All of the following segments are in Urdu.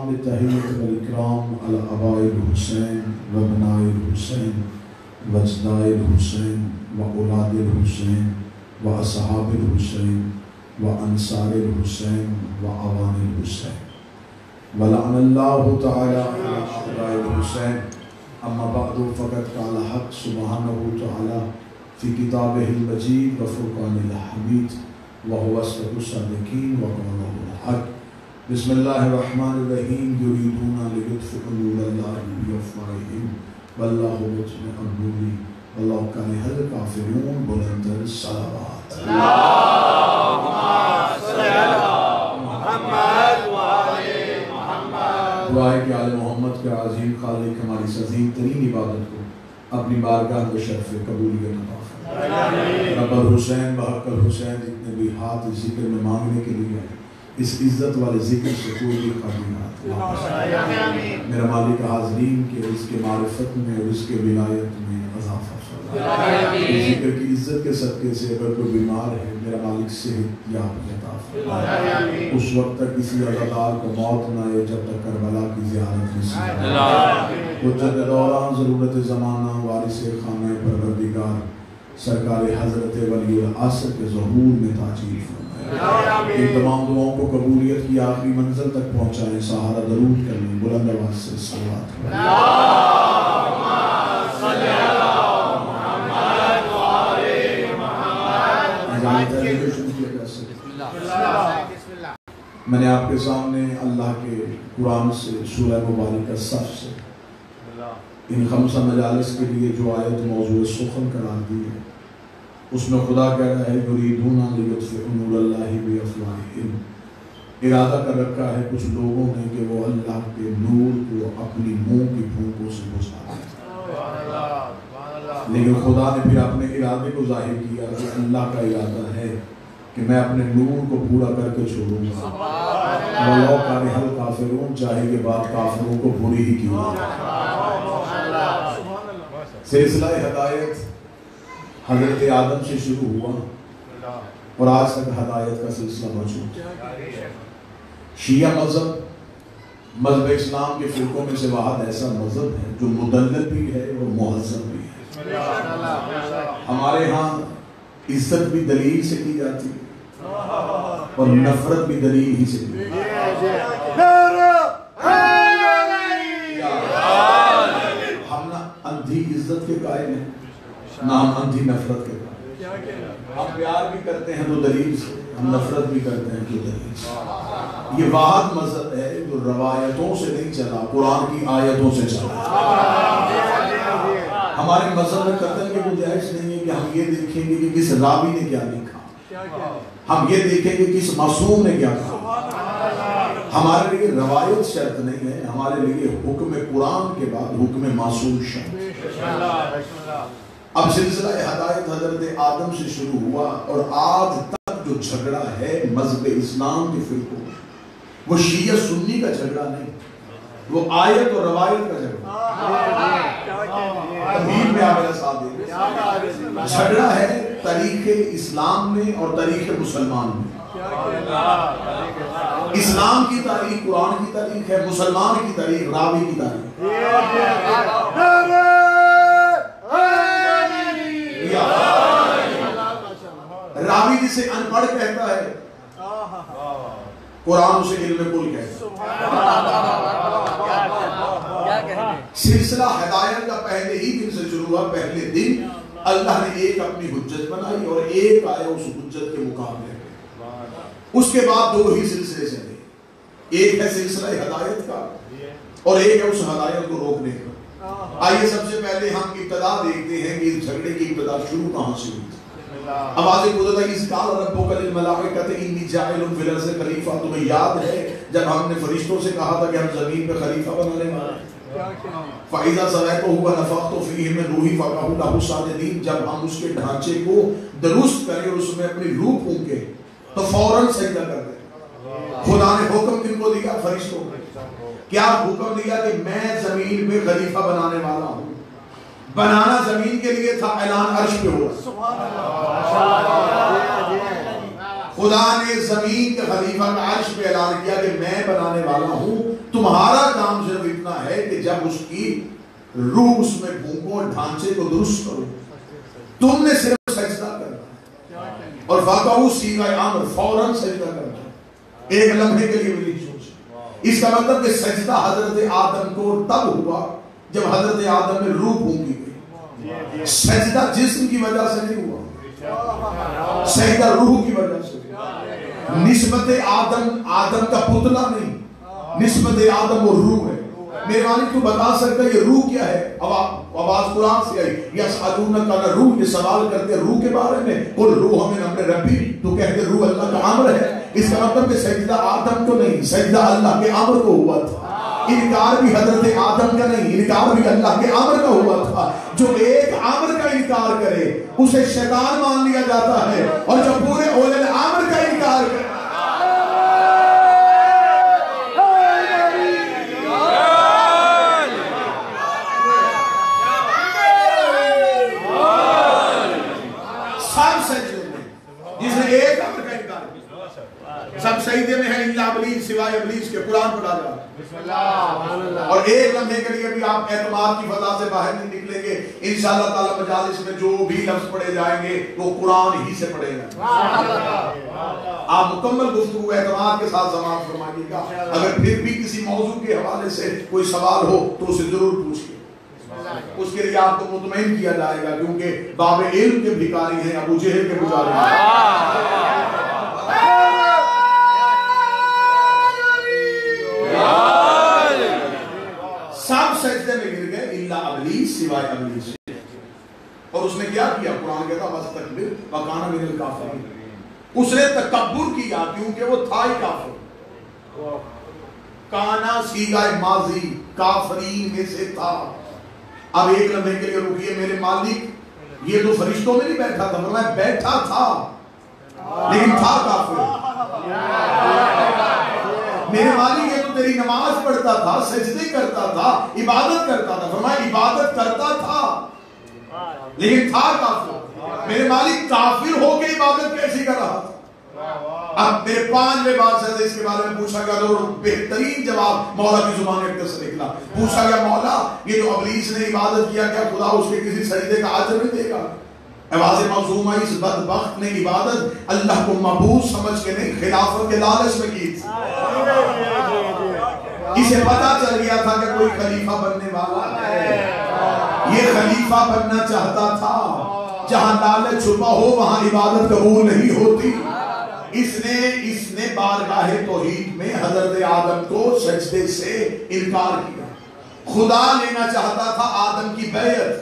السلام بالتحیۃ والاکرام علی آباء الحسین و ابناء الحسین و اجداء الحسین و اولاد الحسین و اصحاب الحسین و انصار الحسین و اوان الحسین ولعن اللہ تعالی علی اعداء الحسین. اما بعد فقد قال حق سبحانہ تعالی فی کتابہ المجید و فرقان الحمید وهو أصدق الصادقين وقوله الحق. بسم الله الرحمن الرحيم. يريدون ليطفئوا نور الله بأفواههم والله متم نوره ولو كره الكافرون. بلند الصلوات. اللهم صل على محمد وعلى محمد. دعائے کہ آل محمد کے عظیم خالق ہماری اس عظیم ترین عبادت کو اپنی بارگاہ میں شرف قبولیت عطا فرمائے. رب الحسین بحق الحسین جتنے بھی ہاتھ اس ذکر میں مانگنے کے لیے اس عزت والے ذکر سے کوئی بھی قابلیت. میرا مالک حاضرین کے اس کے معرفت میں اور اس کے ولایت میں اضافہ فرمائے. اس ذکر کی عزت کے صدقے سے اگر کوئی بیمار ہے میرا مالک صحت یابی عطا فرمائے. اس وقت تک کسی عزادار کو موت نہ آئے جب تک کربلا کی زیارت نصیب نہ. حجت دوران ضرورت زمانہ وارث خانہ پروردگار سرکار حضرت ولی العصر کے ظہور میں تاجیل فرمائے. ان تمام دعاؤں کو قبولیت کی آخری منزل تک پہنچائیں. سہارا درود کریں بلند آواز سے صلوات کریں. اللہم صلی علی محمد وعلی محمد. میں نے آپ کے سامنے اللہ کے قرآن سے سورہ مبارکہ صف سے ان خمسہ مجالس کے لیے جو آیت موضوع سخن قرار دی ہے اس میں خدا کہہ رہا ہے یریدون لیطفئوا نور اللہ بافواہہم. ارادہ کر رکھا ہے کچھ لوگوں نے کہ وہ اللہ کے نور کو اپنی منہ کی پھونکوں سے بجھا دیں. لیکن خدا نے پھر اپنے ارادے کو ظاہر کیا کہ اللہ کا ارادہ ہے کہ میں اپنے نور کو پورا کر کے چھوڑوں گا. وَلَوْ كَرِهَ الْكَافِرُونَ چاہے کہ بات کافروں کو بری ہی کیوں نہ. سلسلہ ہدایت حضرت آدم سے شروع ہوا اور آج تک ہدایت کا سلسلہ موجود ہے. شیعہ مذہب اسلام کے فرقوں میں سے واحد ایسا مذہب ہے جو مدلل بھی ہے اور مہذب بھی ہے. ہمارے ہاں عزت بھی دلیل سے کی جاتی ہے اور نفرت بھی دلیل ہی سے کی جاتی ہے. ہم نہ اندھی عزت کے قائل ہیں نہ ہم اندھی نفرت کے قائل ہیں. ہم پیار بھی کرتے ہیں تو دلیل سے, ہم نفرت بھی کرتے ہیں تو دلیل سے. یہ واحد مذہب ہے جو روایتوں سے نہیں چلا, قرآن کی آیتوں سے چلا. ہمارے مذہب میں قتل کی گنجائش نہیں ہے کہ ہم یہ دیکھیں گے کہ کس راوی نے کیا لکھا, ہم یہ دیکھیں گے کس معصوم نے کیا کہا. ہمارے لیے روایت شرط نہیں ہے, ہمارے لیے حکم قرآن کے بعد حکم معصوم شرط. اب سلسلہ ہدایت حضرت آدم سے شروع ہوا اور آج تک جو جھگڑا ہے مذہب اسلام کے فرقوں میں وہ شیعہ سنی کا جھگڑا نہیں, وہ آیت اور روایت کا جھگڑا. تمہید میں آپ میرا ساتھ دیں. جھگڑا ہے تاریخ اسلام میں اور تاریخ مسلمان میں. اسلام کی تاریخ قرآن کی تاریخ ہے, مسلمان کی تاریخ راوی کی تاریخ. راوی جسے ان پڑھ کہتا ہے قرآن اسے علم کل کہتا ہے. سلسلہ ہدایت کا پہلے ہی دن سے شروع ہوا. پہلے دن اللہ نے ایک اپنی حجت بنائی اور ایک آیا اس حجت کے مقابلے میں. اس کے بعد دو ہی سلسلے چلے, ایک ہے سلسلہ ہدایت کا اور ایک ہے اس ہدایت کو روکنے کا. آئیے سب سے پہلے ہم ابتدا دیکھتے ہیں کہ اس جھگڑے کی ابتدا شروع کہاں سے ہوئی. آواز قدرت ہے اس قال ربک للملائکۃ انی جاعل فی الارض خلیفہ. تمہیں یاد ہے جب ہم نے فرشتوں سے کہا تھا کہ ہم زمین پہ خلیفہ بنانے والے ہیں. فَإِذَا سَوَيْتُهُ وَنَفَخْتُ فِيهِ مِنْ رُوحِي فَقَعُوا لَهُ سَاجِدِينَ. جب ہم اس کے ڈھانچے کو درست کریں اور اس میں اپنی روح پھونکیں تو فوراً سجدہ کر دیں. خدا نے حکم کن کو دیا؟ فرشتوں کو. کیا حکم دیا کہ میں زمین پہ خلیفہ بنانے والا ہوں. بنانا زمین کے لیے تھا, اعلان عرش پہ ہوا. خدا نے زمین کے خلیفہ کا عرش پہ اعلان کیا کہ میں بنانے والا ہوں، تمہارا کام صرف اتنا ہے کہ جب اس کی روح اس میں پھونکو اور ڈھانچے کو درست کرو، تم نے صرف سجدہ کرنا اور فقہو صیغہ امر، فوراً سجدہ کرنا، ایک لمحے کے لیے بھی نہیں سوچنا۔ اس کا مطلب کہ سجدہ حضرت آدم کو تب ہوا جب حضرت آدم میں روح پھونکی گئی۔ سجدہ جسم کی وجہ سے نہیں ہوا، سجدہ روح کی وجہ سے۔ نسبت آدم کا پتلا نہیں، نسبت آدم وہ روح ہے۔ میرے والد تو بتا سکتا ہے یہ روح کیا ہے؟ آواز قرآن سے آئی، یسألونک عن الروح، یہ سوال کرتے روح کے بارے میں، قل روح من امر ربی، تو کہتے روح اللہ کا امر ہے۔ اس کا مطلب کہ سجدہ آدم کو نہیں، سجدہ اللہ کے امر کو ہوا تھا۔ انکار بھی حضرت آدم کا نہیں، انکار بھی اللہ کے امر کا ہوا تھا۔ جو ایک امر کا انکار کرے اسے شیطان مان لیا جاتا ہے، اور جو پورے اولل امر کا انکار کرے سب سجدے میں ہیں الا ابلیس، سوائے ابلیس کے۔ قرآن پڑھا جائے اور ایک لمحے کے لیے بھی آپ اعتماد کی فضا سے باہر نہیں نکلیں گے۔ انشاءاللہ تعالی مجالس میں جو بھی لفظ پڑھے جائیں گے وہ قرآن ہی سے پڑھے گا۔ آپ مکمل گفتگو اعتماد کے ساتھ سماعت فرمائیے گا۔ اگر پھر بھی کسی موضوع کے حوالے سے کوئی سوال ہو تو اسے ضرور پوچھیے، اس کے لیے آپ کو مطمئن کیا جائے گا، کیونکہ باب علم کے بھکاری ہیں، ابو جہل کے پجاری ہیں۔ سب سجدے میں گر گئے الا ابلیس، سوائے ابلیس۔ اور اس نے کیا کیا؟ قرآن کہتا واستکبر وکان من الکافرین، اس نے تکبر کیا کیونکہ وہ تھا ہی کافر۔ کانا صیغہ ماضی، کافرین میں سے تھا۔ اب ایک لمحے کے لیے رکیے، میرے مالک یہ تو فرشتوں میں نہیں بیٹھا تھا، میں بیٹھا تھا لیکن تھا کافر۔ میرے مالک یہ تو تیری نماز پڑھتا تھا، سجدے کرتا تھا، عبادت کرتا تھا، فرمایا عبادت کرتا تھا لیکن تھا کافر۔ میرے مالک کافر ہو کے عبادت کیسی کر رہا تھا؟ اب میرے 5ویں بادشاہ سے اس کے بارے میں پوچھا گیا اور بہترین جواب مولا کی زبان ایک سے نکلا۔ پوچھا گیا مولا یہ جو ابلیس نے عبادت کیا، کیا خدا اس کے کسی سجدے کا اجر نہیں دے گا؟ آواز معصومہ اس بدبخت نے عبادت اللہ کو معبود سمجھ کے نہیں، خلافت کے لالچ میں کی تھی۔ اسے پتا چل گیا تھا کہ کوئی خلیفہ بننے والا ہے، یہ خلیفہ بننا چاہتا تھا۔ جہاں لالچ چھپا ہو وہاں عبادت قبول نہیں ہوتی۔ اس نے بارگاہ توحید میں حضرت آدم کو سجدے سے انکار کیا۔ خدا لینا چاہتا تھا آدم کی بیعت۔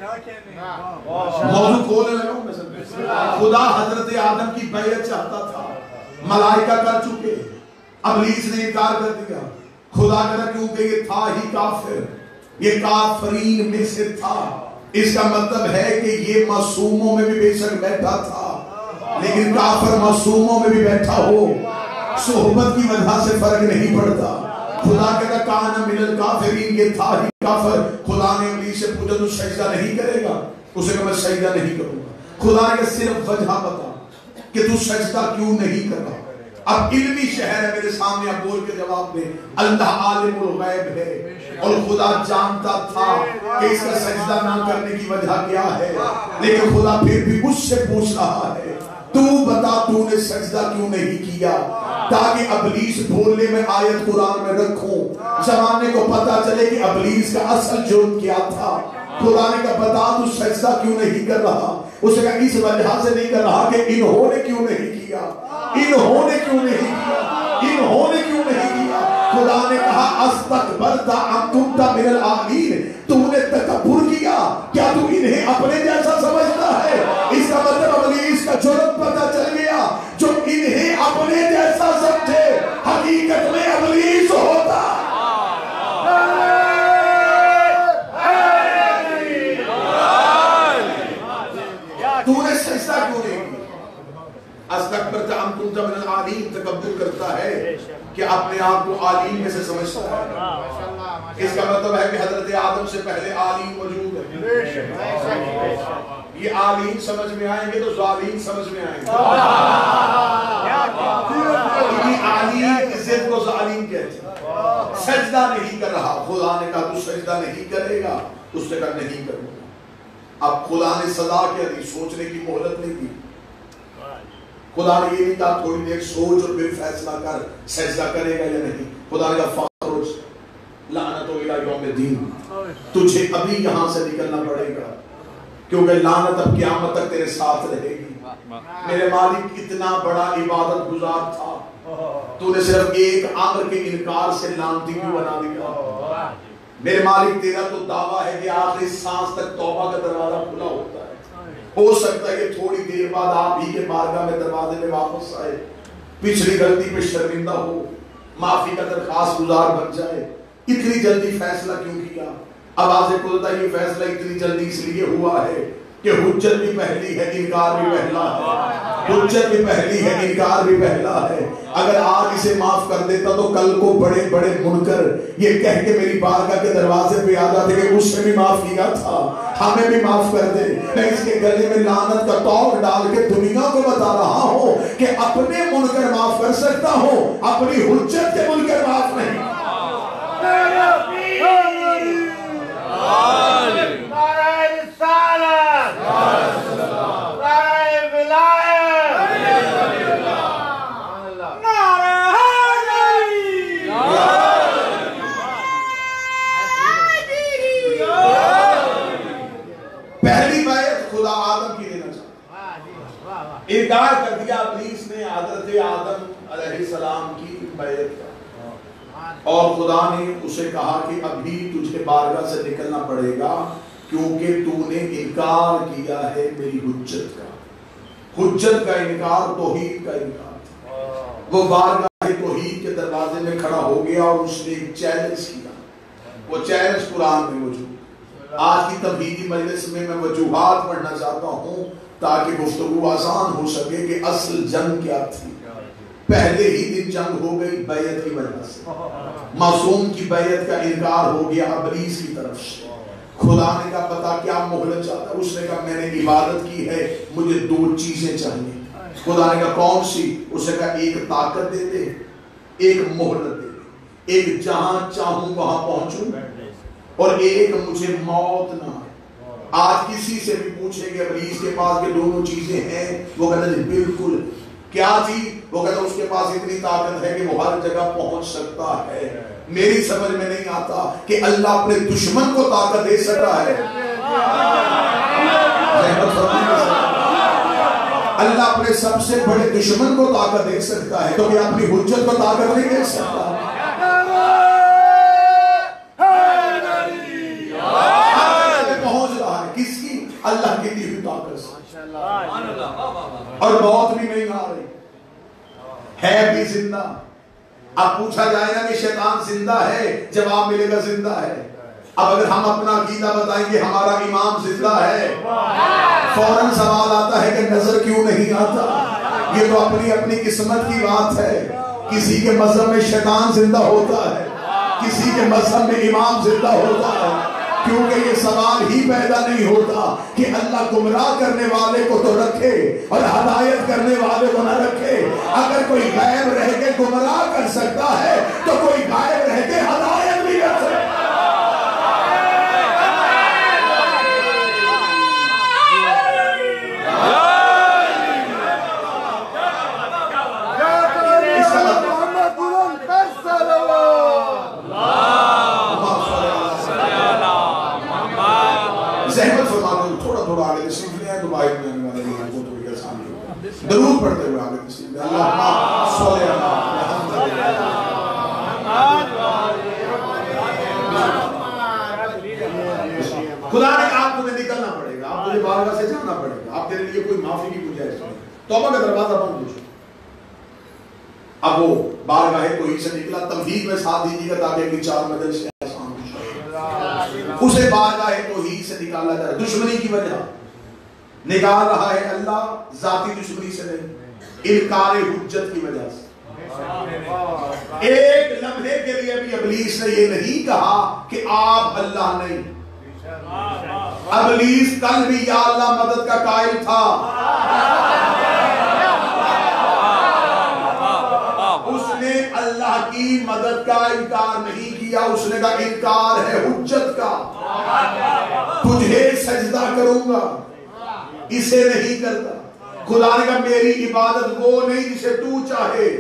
موضوع کھولنے لگا ہوں میں، خدا حضرت آدم کی بیعت چاہتا تھا، ملائکہ کر چکے، ابلیس نے انکار کر دیا۔ خدا کہتا کیونکہ یہ تھا ہی کافر، یہ کافرین میں سے تھا، اس کا مطلب ہے کہ یہ معصوموں میں بھی بے شک بیٹھا تھا، لیکن کافر معصوموں میں بھی بیٹھا ہو صحبت کی وجہ سے فرق نہیں پڑتا۔ خدا کہتا کانا من الکافرین، یہ تھا ہی کافر۔ خدا نے ابلیس سے پوچھا تو سجدہ نہیں کرے گا؟ اسے کہا میں سجدہ نہیں کروں گا۔ خدا نے کہا صرف وجہ بتا کہ تو سجدہ کیوں نہیں کر رہا۔ اب علمی شہر ہے میرے سامنے، اب بول کے جواب دے۔ اللہ عالم الغیب ہے اور خدا جانتا تھا کہ اس کا سجدہ نہ کرنے کی وجہ کیا ہے، لیکن خدا پھر بھی مجھ سے پوچھ رہا ہے تو بتا تو نے سجدہ کیوں نہیں کیا، تاکہ ابلیس بولنے میں آیت قرآن میں رکھوں، زمانے کو پتا چلے کہ ابلیس کا اصل جرم کیا تھا۔ خدا نے کہا بتا تو سجدہ کیوں نہیں کر رہا؟ اس نے کہا اس وجہ سے نہیں کر رہا کہ انہوں نے کیوں نہیں کیا، انہوں نے کیوں نہیں کیا، انہوں نے کیوں نہیں کیا۔ خدا نے کہا استکبرت ام کنت من العالین، تو نے تکبر کیا، کیا تو انہیں اپنے جیسا سمجھتا ہے؟ اس کا مطلب ابلیس کا جرم پتا چل گیا، جو انہیں اپنے جیسا سمجھے حقیقت میں ابلیس ہوتا۔ تو نے سجدہ کیوں نہیں کیا؟ استکبرت ام کنت من العالین، تکبر کرتا ہے کہ اپنے آپ کو عالیم میں سے سمجھتا ہے۔ اس کا مطلب ہے کہ حضرت آدم سے پہلے عالیم موجود ہے۔ یہ عالین سمجھ میں آئیں گے تو ظالین سمجھ میں آئیں گے. عالین عزت کو ظالین کہتے ہیں. سجدہ نہیں کر رہا, خدا نے کہا تو سجدہ نہیں کرے گا, اس نے کہا نہیں کروں گا. اب خدا نے سزا کیا دی, سوچنے کی مہلت نہیں دی. خدا نے یہ نہیں کہا تھوڑی دیر سوچ اور پھر فیصلہ کر سجدہ کرے گا یا نہیں. خدا نے کہا فخرج لعنت الی یوم الدین, تجھے ابھی یہاں سے نکلنا پڑے گا کیونکہ لعنت اب قیامت تک تیرے ساتھ رہے گی. میرے مالک اتنا بڑا عبادت گزار تھا, تو نے صرف ایک امر کے انکار سے لعنتی کیوں بنا دیا. میرے مالک تیرا تو دعویٰ ہے کہ آخری سانس تک توبہ کا دروازہ کھلا ہوتا ہے. ہو سکتا ہے کہ تھوڑی دیر بعد آپ ہی کے بارگاہ میں دروازے میں واپس آئے, پچھلی غلطی پہ شرمندہ ہو, معافی کا درخواست گزار بن جائے. اتنی جلدی فیصلہ کیوں کیا؟ اب آج کھلتا یہ فیصلہ اتنی جلدی اس لیے ہوا ہے کہ حجت بھی پہلی ہے, انکار بھی پہلا ہے. حجت بھی پہلی ہے, انکار بھی پہلا ہے. اگر آج اسے معاف کر دیتا تو کل کو بڑے بڑے منکر یہ کہہ کے میری بارگاہ کے دروازے پہ آ جاتے کہ اس نے بھی معاف کیا تھا, ہمیں بھی معاف کر دے. میں اس کے گلے میں لعنت کا توق ڈال کے دنیا کو بتا رہا ہوں کہ اپنے منکر معاف کر سکتا ہوں, اپنی حجت کے منکر معاف نہیں. پہلی بیعت خدا آدم کی دینا چاہتا, انکار کر دیا ابلیس نے حضرت آدم علیہ السلام کی بیعت کا, اور خدا نے اسے کہا کہ ابھی تجھے بارگاہ سے نکلنا پڑے گا کیونکہ تو نے انکار کیا ہے میری حجت کا. حجت کا انکار توحید کا انکار تھا. وہ بارگاہ توحید کے دروازے میں کھڑا ہو گیا اور اس نے ایک چیلنج کیا. وہ چیلنج قرآن میں موجود. آج کی تبلیغی مجلس میں وجوہات پڑھنا چاہتا ہوں تاکہ گفتگو آسان ہو سکے کہ اصل جنگ کیا تھی. پہلے ہی دن جنگ ہو گئی بیعت کی وجہ سے. معصوم کی بیعت کا انکار ہو گیا ابلیس کی طرف سے. خدا نے کہا پتا کیا مہلت چاہتا ہے. اس نے کہا میں نے عبادت کی ہے, مجھے 2 چیزیں چاہیے. خدا نے کہا کون سی؟ اس نے کہا ایک طاقت دے دے, ایک مہلت دے دے, ایک جہاں چاہوں وہاں پہنچوں, اور ایک مجھے موت نہ آئے. آج کسی سے بھی پوچھیں گے ابلیس کے پاس یہ دونوں چیزیں ہیں, وہ کہتا ہے بالکل. کیا تھی؟ وہ کہتا ہے اس کے پاس اتنی طاقت ہے کہ وہ ہر جگہ پہنچ سکتا ہے. میری سمجھ میں نہیں آتا کہ اللہ اپنے دشمن کو طاقت دے سکتا ہے. اللہ اپنے سب سے بڑے دشمن کو طاقت دے سکتا ہے, تو کیا اپنی حجت کو طاقت نہیں دے سکتا؟ پہنچ رہا ہے کس کی؟ اللہ کی دی ہوئی طاقت سے. اور موت بھی نہیں آ رہی, ہے بھی زندہ. اب پوچھا جائے گا کہ شیطان زندہ ہے, جواب ملے گا زندہ ہے. اب اگر ہم اپنا عقیدہ بتائیں گے ہمارا امام زندہ ہے, فوراً سوال آتا ہے کہ نظر کیوں نہیں آتا؟ یہ تو اپنی اپنی قسمت کی بات ہے. کسی کے مذہب میں شیطان زندہ ہوتا ہے, کسی کے مذہب میں امام زندہ ہوتا ہے. کیونکہ یہ سوال ہی پیدا نہیں ہوتا کہ اللہ گمراہ کرنے والے کو تو رکھے اور ہدایت کرنے والے کو نہ رکھے. اگر کوئی غائب رہ کے گمراہ کر سکتا ہے تو کوئی غائب رہ کے ہدایت بھی کر سکتا ہے. درود پڑھتے ہوئے آگے تشریف لے. اللہ صلی خدا نے کہا آپ تمہیں نکلنا پڑے گا, آپ تجھے بارگاہ سے جانا پڑے گا, آپ تیرے لیے کوئی معافی کی گنجائش نہیں. توبہ کا دروازہ بند ہو چکا. اب وہ بارگاہ توحید سے نکلا. تمہید میں ساتھ دیجیے گا تاکہ اگلی 4 مجلس سے آسان ہو جائے. اسے بارگاہ توحید سے نکالا جائے. دشمنی کی وجہ نکال رہا ہے اللہ, ذاتی دشمنی سے نہیں, انکار حجت کی وجہ سے. ایک لمحے کے لیے بھی ابلیس نے یہ نہیں کہا کہ آپ اللہ نہیں. ابلیس کل بھی یا اللہ مدد کا قائل تھا، اس نے اللہ کی مدد کا انکار نہیں کیا، اس نے کہا انکار ہے حجت کا، تجھے سجدہ کروں گا، اسے نہیں کرتا۔ خدا نے کہا میری عبادت وہ نہیں جسے تو چاہے،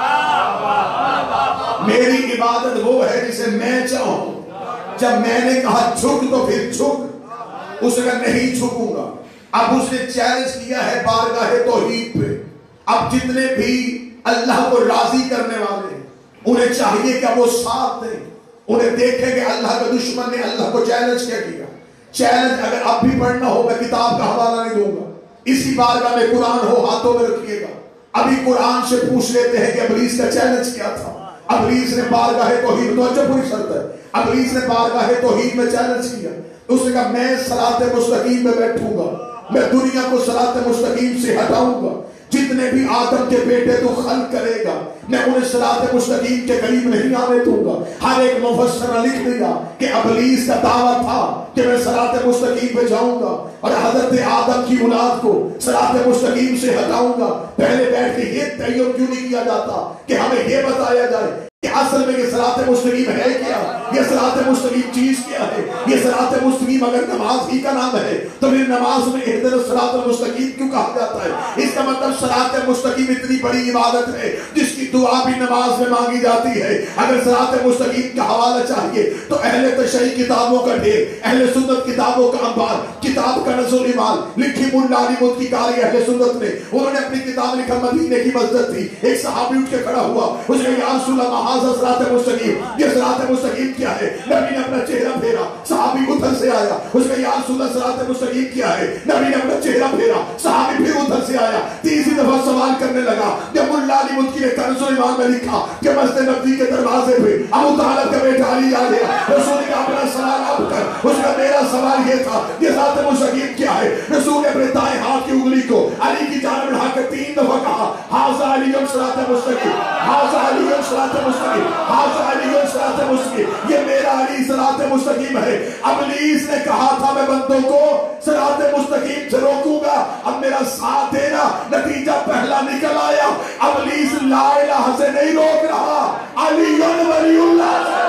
میری عبادت وہ ہے جسے میں چاہوں۔ جب میں نے کہا جھک تو پھر جھک، اس نے کہا نہیں جھکوں گا۔ اب اس نے چیلنج کیا ہے بارگاہ توحید پہ۔ اب جتنے بھی اللہ کو راضی کرنے والے ہیں انہیں چاہیے کہ وہ ساتھ دیں، انہیں دیکھیں کہ اللہ کا دشمن نے اللہ کو چیلنج کیا کیا۔ چیلنج اگر اب بھی پڑھنا ہو میں کتاب کا حوالہ نہیں دوں گا، اسی بارگاہ میں قرآن ہو ہاتھوں میں رکھیے گا، ابھی قرآن سے پوچھ لیتے ہیں کہ ابلیس کا چیلنج کیا تھا۔ ابلیس نے بارگاہ توحید، توجہ پوری شرط ہے، ابلیس نے بارگاہ توحید میں چیلنج کیا۔ اس نے کہا میں صراط مستقیم میں بیٹھوں گا، میں دنیا کو صراط مستقیم سے ہٹاؤں گا، جتنے بھی آدم کے بیٹے تو خلق کرے گا میں انہیں صراط مستقیم کے قریب نہیں آنے دوں گا۔ ہر ایک مفسر نے لکھ دیا کہ ابلیس کا دعویٰ تھا کہ میں صراط مستقیم پہ جاؤں گا اور حضرت آدم کی اولاد کو صراط مستقیم سے ہٹاؤں گا۔ پہلے بیٹھ کے یہ تعین کیوں نہیں کیا جاتا کہ ہمیں یہ بتایا جائے کہ اصل میں یہ صراط مستقیم ہے کیا، یہ صراط مستقیم چیز کیا ہے؟ یہ صراط مستقیم اگر نماز ہی کا نام ہے تو پھر نماز میں اہدنا الصراط المستقیم کیوں کہا جاتا ہے؟ اس کا مطلب صراط مستقیم اتنی بڑی عبادت ہے جس کی دعا بھی نماز میں مانگی جاتی ہے۔ اگر صراط مستقیم کا حوالہ چاہیے تو اہل تشریح کتابوں کا ڈھیر، اہل سنت کتابوں کا انبار، کتاب کا نزول ایمان لکھی مولا علی مدکاری اہل سنت نے، انہوں نے اپنی کتاب لکھا مدینے کی مسجد تھی، ایک صحابی اٹھ کے کھڑا ہوا، اس نے یا رسول اللہ صراط مستقیم، یہ صراط مستقیم کیا ہے؟ نبی نے اپنا چہرہ پھیرا، صحابی ادھر سے آیا، اس نے یا رسول اللہ صراط مستقیم کیا ہے؟ نبی نے اپنا چہرہ پھیرا، صحابی پھر ادھر سے آیا، تیسری دفعہ سوال کرنے لگا۔ جب مولا علی مدکی نے کنز ایمان میں لکھا کہ مسجد نبوی کے دروازے پہ ابو طالب کا بیٹا علی آ گیا، رسول نے کہا اپنا سوال اب کر، اس کا میرا سوال یہ تھا یہ صراط مستقیم کیا ہے؟ رسول نے اپنے دائیں ہاتھ کی انگلی کو علی کی جانب بڑھا کر 3 دفعہ کہا ھذا علی صراط مستقیم، ھذا علی صراط مستقیم، ھذا علی صراط مستقیم، یہ میرا علی صراط مستقیم ہے۔ ابلیس نے کہا تھا میں بندوں کو صراط مستقیم سے روکوں گا، اب میرا ساتھ دینا، نتیجہ پہلا نکل آیا۔ ابلیس لا الہ سے نہیں روک رہا، علی ولی اللہ سے۔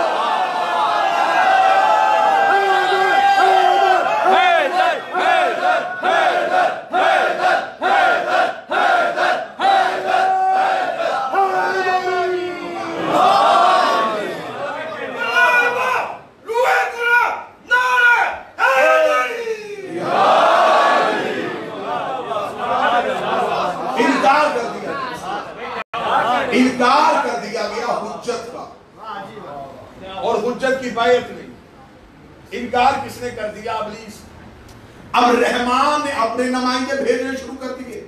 انکار کر دیا گیا حجت کا، اور حجت کی بیعت نہیں۔ انکار کس نے کر دیا؟ ابلیس۔ اب رحمان نے اپنے نمائندے بھیجنے شروع کر دیے،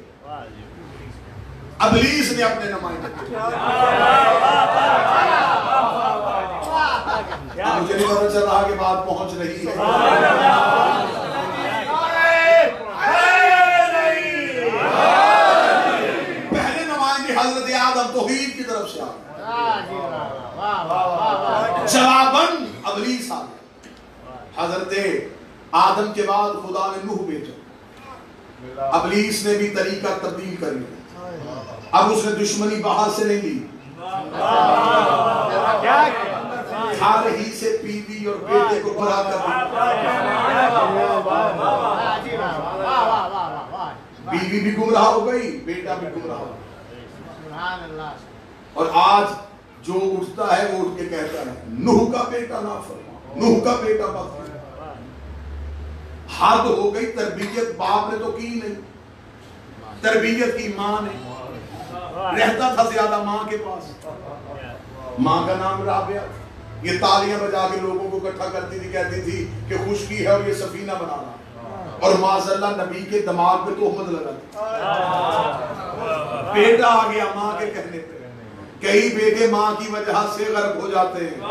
ابلیس نے اپنے نمائندے بھیجے۔ مجھے نہیں پتہ چل رہا کہ بات پہنچ رہی ہے۔ حضرت آدم توحید کی طرف سے جواباً ابلیس آ گیا۔ حضرت آدم کے بعد خدا نے نوح بھیجا، ابلیس نے بھی طریقہ تبدیل کر لیا۔ اب اس نے دشمنی باہر سے نہیں لی، گھر ہی سے بیوی اور بیٹے کو برا کر بیوی بھی گمراہ ہو گئی، بیٹا بھی گمراہ ہو گئی۔ اور آج جو اٹھتا ہے وہ اٹھ کے کہتا ہے نوح کا بیٹا نافرمان، نوح کا بیٹا بدکار۔ حد ہو گئی، تربیت باپ نے تو کی نہیں، تربیت کی ماں نے۔ رہتا تھا زیادہ ماں کے پاس، ماں کا نام رابعہ، یہ تالیاں بجا کے لوگوں کو اکٹھا کرتی تھی، کہتی تھی کہ خشکی ہے اور یہ سفینہ بنانا، اور معاذ اللہ نبی کے دماغ پہ تہمت لگا بیٹا آ گیا ماں کے کہنے پہ۔ کئی بیٹے ماں کی وجہ سے غرق ہو جاتے ہیں۔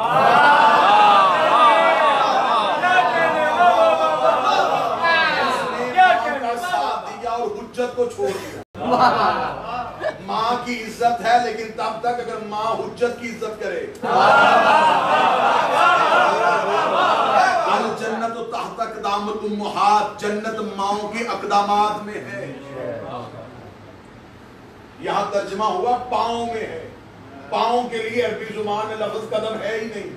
ساتھ دیا اور حجت کو چھوڑ دیا۔ ماں کی عزت ہے لیکن تب تک اگر ماں حجت کی عزت کرے۔ الجنت تحت اقدام उम्महात, जन्नत माओं के अक़दामात में है। यहाँ तर्जमा हुआ पाँव में है। पाँव के लिए अरबी जुबान में लफ्ज़ कदम है ही नहीं।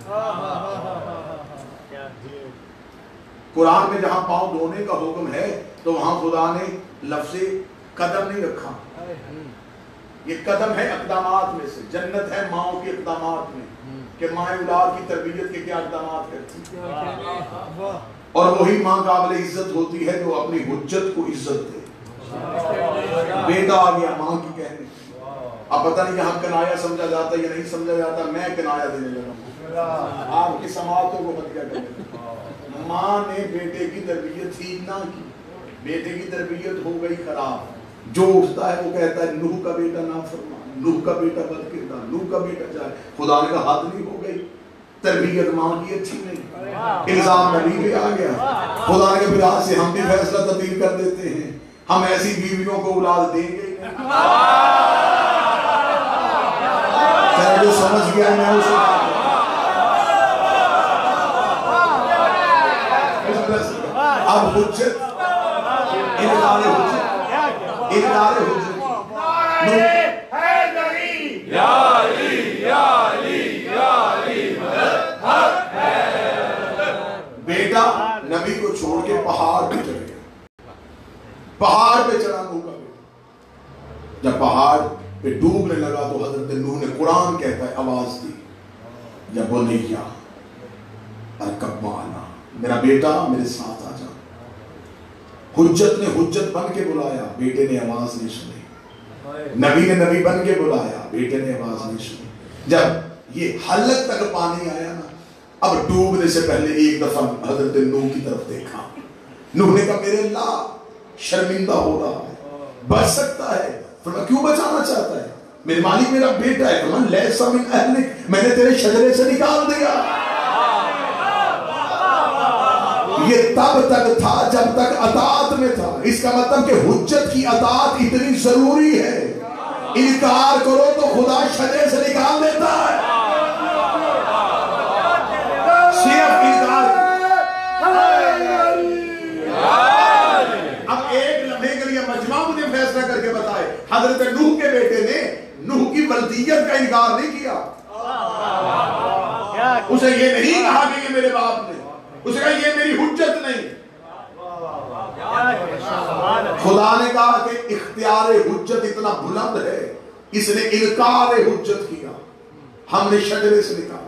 कुरान में जहाँ पाँव धोने का हुक्म है तो वहाँ खुदा ने लफ्ज़ कदम नहीं रखा। ये कदम है अक़दामात में से। जन्नत है माओं के अक़दामात में, कि माँ औलाद की तरबियत के क्या अक़दामात करती है। और वही माँ काबिल इज्जत होती है जो अपनी हुज्जत को इज्जत दे। बेटा आ गया माँ की कहने। अब पता नहीं यहाँ कनाया समझा जाता या नहीं समझा जाता, मैं कनाया देने लगा। आपकी समातों को मत क्या करने। माँ ने बेटे की तरबियत ठीक ना की, बेटे की तरबियत हो गई खराब। जो उठता है वो कहता है नूह का बेटा नाफरमान, नूह का बेटा बदकिरदार, नूह का बेटा जाए। खुदा ने कहा हद नहीं हो गई, तरबियत माँ की अच्छी नहीं, इल्जाम नबी पे आ गया। खुदा ने फिर आज से हम भी फैसला तब्दील कर देते हैं, हम ऐसी बीवियों को औलाद देंगे। जो समझ गया मैं उसे अब हुज्जत इनकार हुज्जत बेटा नबी को छोड़ के पहाड़ पे चढ़ गया। पहाड़ पे चढ़ा नूह का बेटा। जब पहाड़ पे डूबने लगा तो हजरत नूह ने, कुरान कहता है, आवाज दी, जब वो नहीं किया अरकब माना, मेरा बेटा मेरे साथ आ जा। हुज्जत ने हुज्जत बन के बुलाया, बेटे ने आवाज नहीं सुनी। नबी ने नबी बन के बुलाया, बेटे ने आवाज नहीं सुनी। जब ये हलक तक पानी आया ना, अब डूबने से पहले एक दफा हजरत नूह की तरफ देखा। नूह ने कहा मेरे अल्लाह शर्मिंदा हो रहा है, बच सकता है। फरमाया क्यों बचाना चाहता है? मेरे मालिक मेरा बेटा है। फरमाया लैसा मिन अहलिक, मैंने तेरे शजरे से निकाल दिया। ये तब तक था जब तक अतात में था। इसका मतलब कि हुज्जत की अतात इतनी जरूरी है, इनकार करो तो खुदा शजरे से निकाल देता है। सिर्फ इनकार। अब एक लम्हे के लिए मजमा मुझे फैसला करके बताए, हजरत नूह के बेटे ने नूह की वल्दियत का इनकार नहीं किया। उसे ये नहीं कहा कि ये मेरे बाप ने, उसे कहा ये मेरी हुज्जत नहीं। खुदा ने कहा कि इख्तियार हुज्जत इतना बुलंद है, इसने इनकार हुज्जत किया, हमने शजरे से निकाला।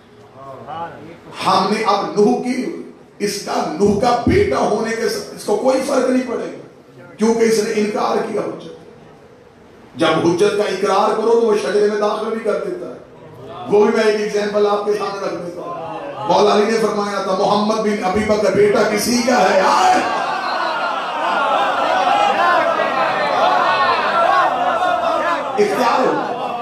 हमने अब नूह की, इसका नूह का बेटा होने के इसको कोई फर्क नहीं पड़ेगा, क्योंकि इसने इनकार किया हुज्जत। जब हुज्जत का इकरार करो तो वो शजरे में दाखिल भी कर देता है। वो भी मैं एक एग्जांपल आपके सामने रख देता हूं। मौला अली ने फरमाया था मोहम्मद बिन अबी बकर बेटा किसी का है यार, इख्तियार हो।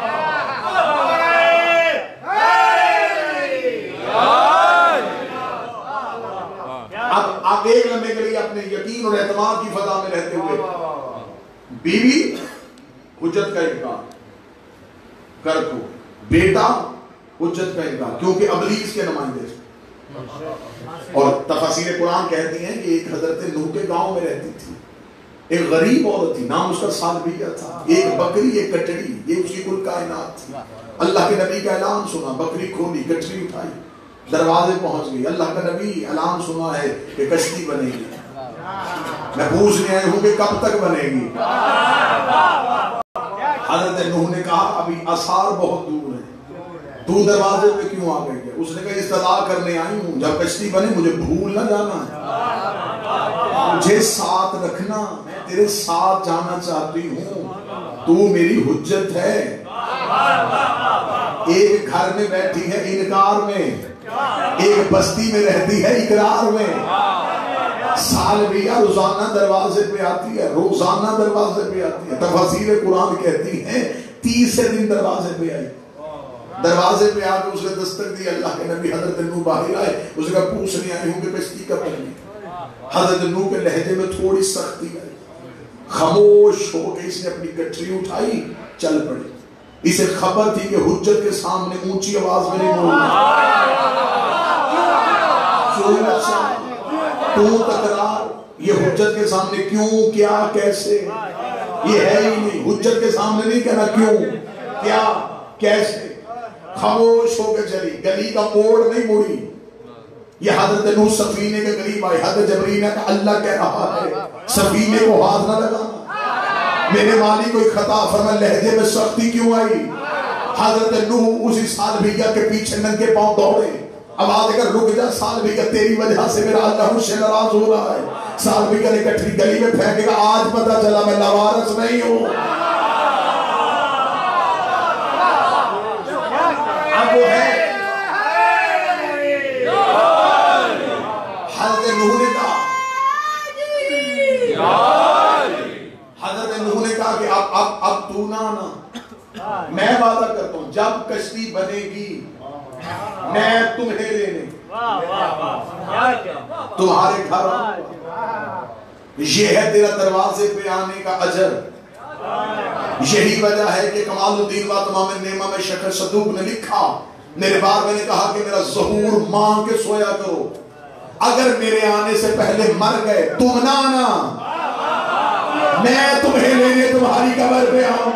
आप एक लम्हे के लिए अपने यकीन और एतमाद की फजा में रहते हुए बीवी हुज्जत का इनकार कर दो, बेटा हुज्जत का इनकार, क्योंकि अबलीस के नुमाइंदे। और तफसीर कुरान कहती हैं कि एक हजरत नूह के गांव में रहती थी, एक गरीब औरत थी, नाम उसका सालबिया था। एक बकरी एक कटड़ी, ये उसकी कुल कायनात थी। अल्लाह के नबी का ऐलान सुना, बकरी खोली, कटड़ी उठाई, दरवाजे पहुंच गई। अल्लाह का नबी ऐलान सुना है कि कश्ती बनेगी। मैं पूछने आई हूं कि कब तक बनेगी? हजरत नूह ने कहा अभी आसार बहुत दूर है, तू दरवाजे पे क्यों आ गई है? उसने कहा इस्तदा करने आई हूं, जब कश्ती बने मुझे भूल ना जाना, मुझे साथ रखना, मैं तेरे साथ जाना चाहती हूं, तू मेरी हुज्जत है। एक घर में बैठी है इनकार में, एक बस्ती में रहती है इकरार में। सालबिया रोजाना दरवाजे पे आती है, रोजाना दरवाजे पे आती है। तफसीर कुरान कहती है 30 दिन दरवाजे पे आई। दरवाजे पे आके उसने दस्तक दी, अल्लाह के नबी हजरत नूह बाहर आए। उसने कहा पूछने आई हूं कि कश्ती कब बनी? हजरत नूह के लहजे में थोड़ी सख्ती आई, खामोश होकर इसने अपनी गठरी उठाई, चल पड़ी। इसे खबर थी कि हुज्जत के सामने ऊंची आवाज में नहीं बोलना। تو تکرار، یہ حجت کے سامنے کیوں، کیا، کیسے، یہ ہے ہی نہیں. حجت کے سامنے نہیں کہنا کیوں، کیا، کیسے. خاموش ہو کے چلی، گلی کا موڑ نہیں موڑی. یہ حضرت نوح سفینے کے قریب آئے. حضرت جبرائیل نے کہا اللہ کہہ رہا ہے سفینے کو ہاتھ نہ لگانا. میرے مالی کوئی خطا فرما، لہجے میں سختی کیوں آئی؟ حضرت نوح اسی سالبیہ کے پیچھے ننگے پاؤں دوڑے. آواز اگر رک جا سالبیہ، تیری وجہ سے میرا اللہ مجھ سے ناراض ہو رہا ہے. سالبیہ نے کٹھی گلی میں پھینکے گا، آج پتا چلا میں لوارث نہیں ہوں. اب وہ ہے حضرت نوح نے کہا، حضرت نوح نے کہا کہ اب تو نہ آنا، میں وعدہ کرتا ہوں جب کشتی بنے گی میں تمہیں لینے تمہارے گھر آؤں. یہ ہے تیرا دروازے پہ آنے کا اجر. یہی وجہ ہے کہ کمال الدین و تمام النعمہ میں شیخ صدوق نے لکھا، میرے بار میں نے کہا کہ میرا ظہور مانگ کے سویا کرو، اگر میرے آنے سے پہلے مر گئے تم نہ آنا، میں تمہیں لینے تمہاری قبر پہ آؤں.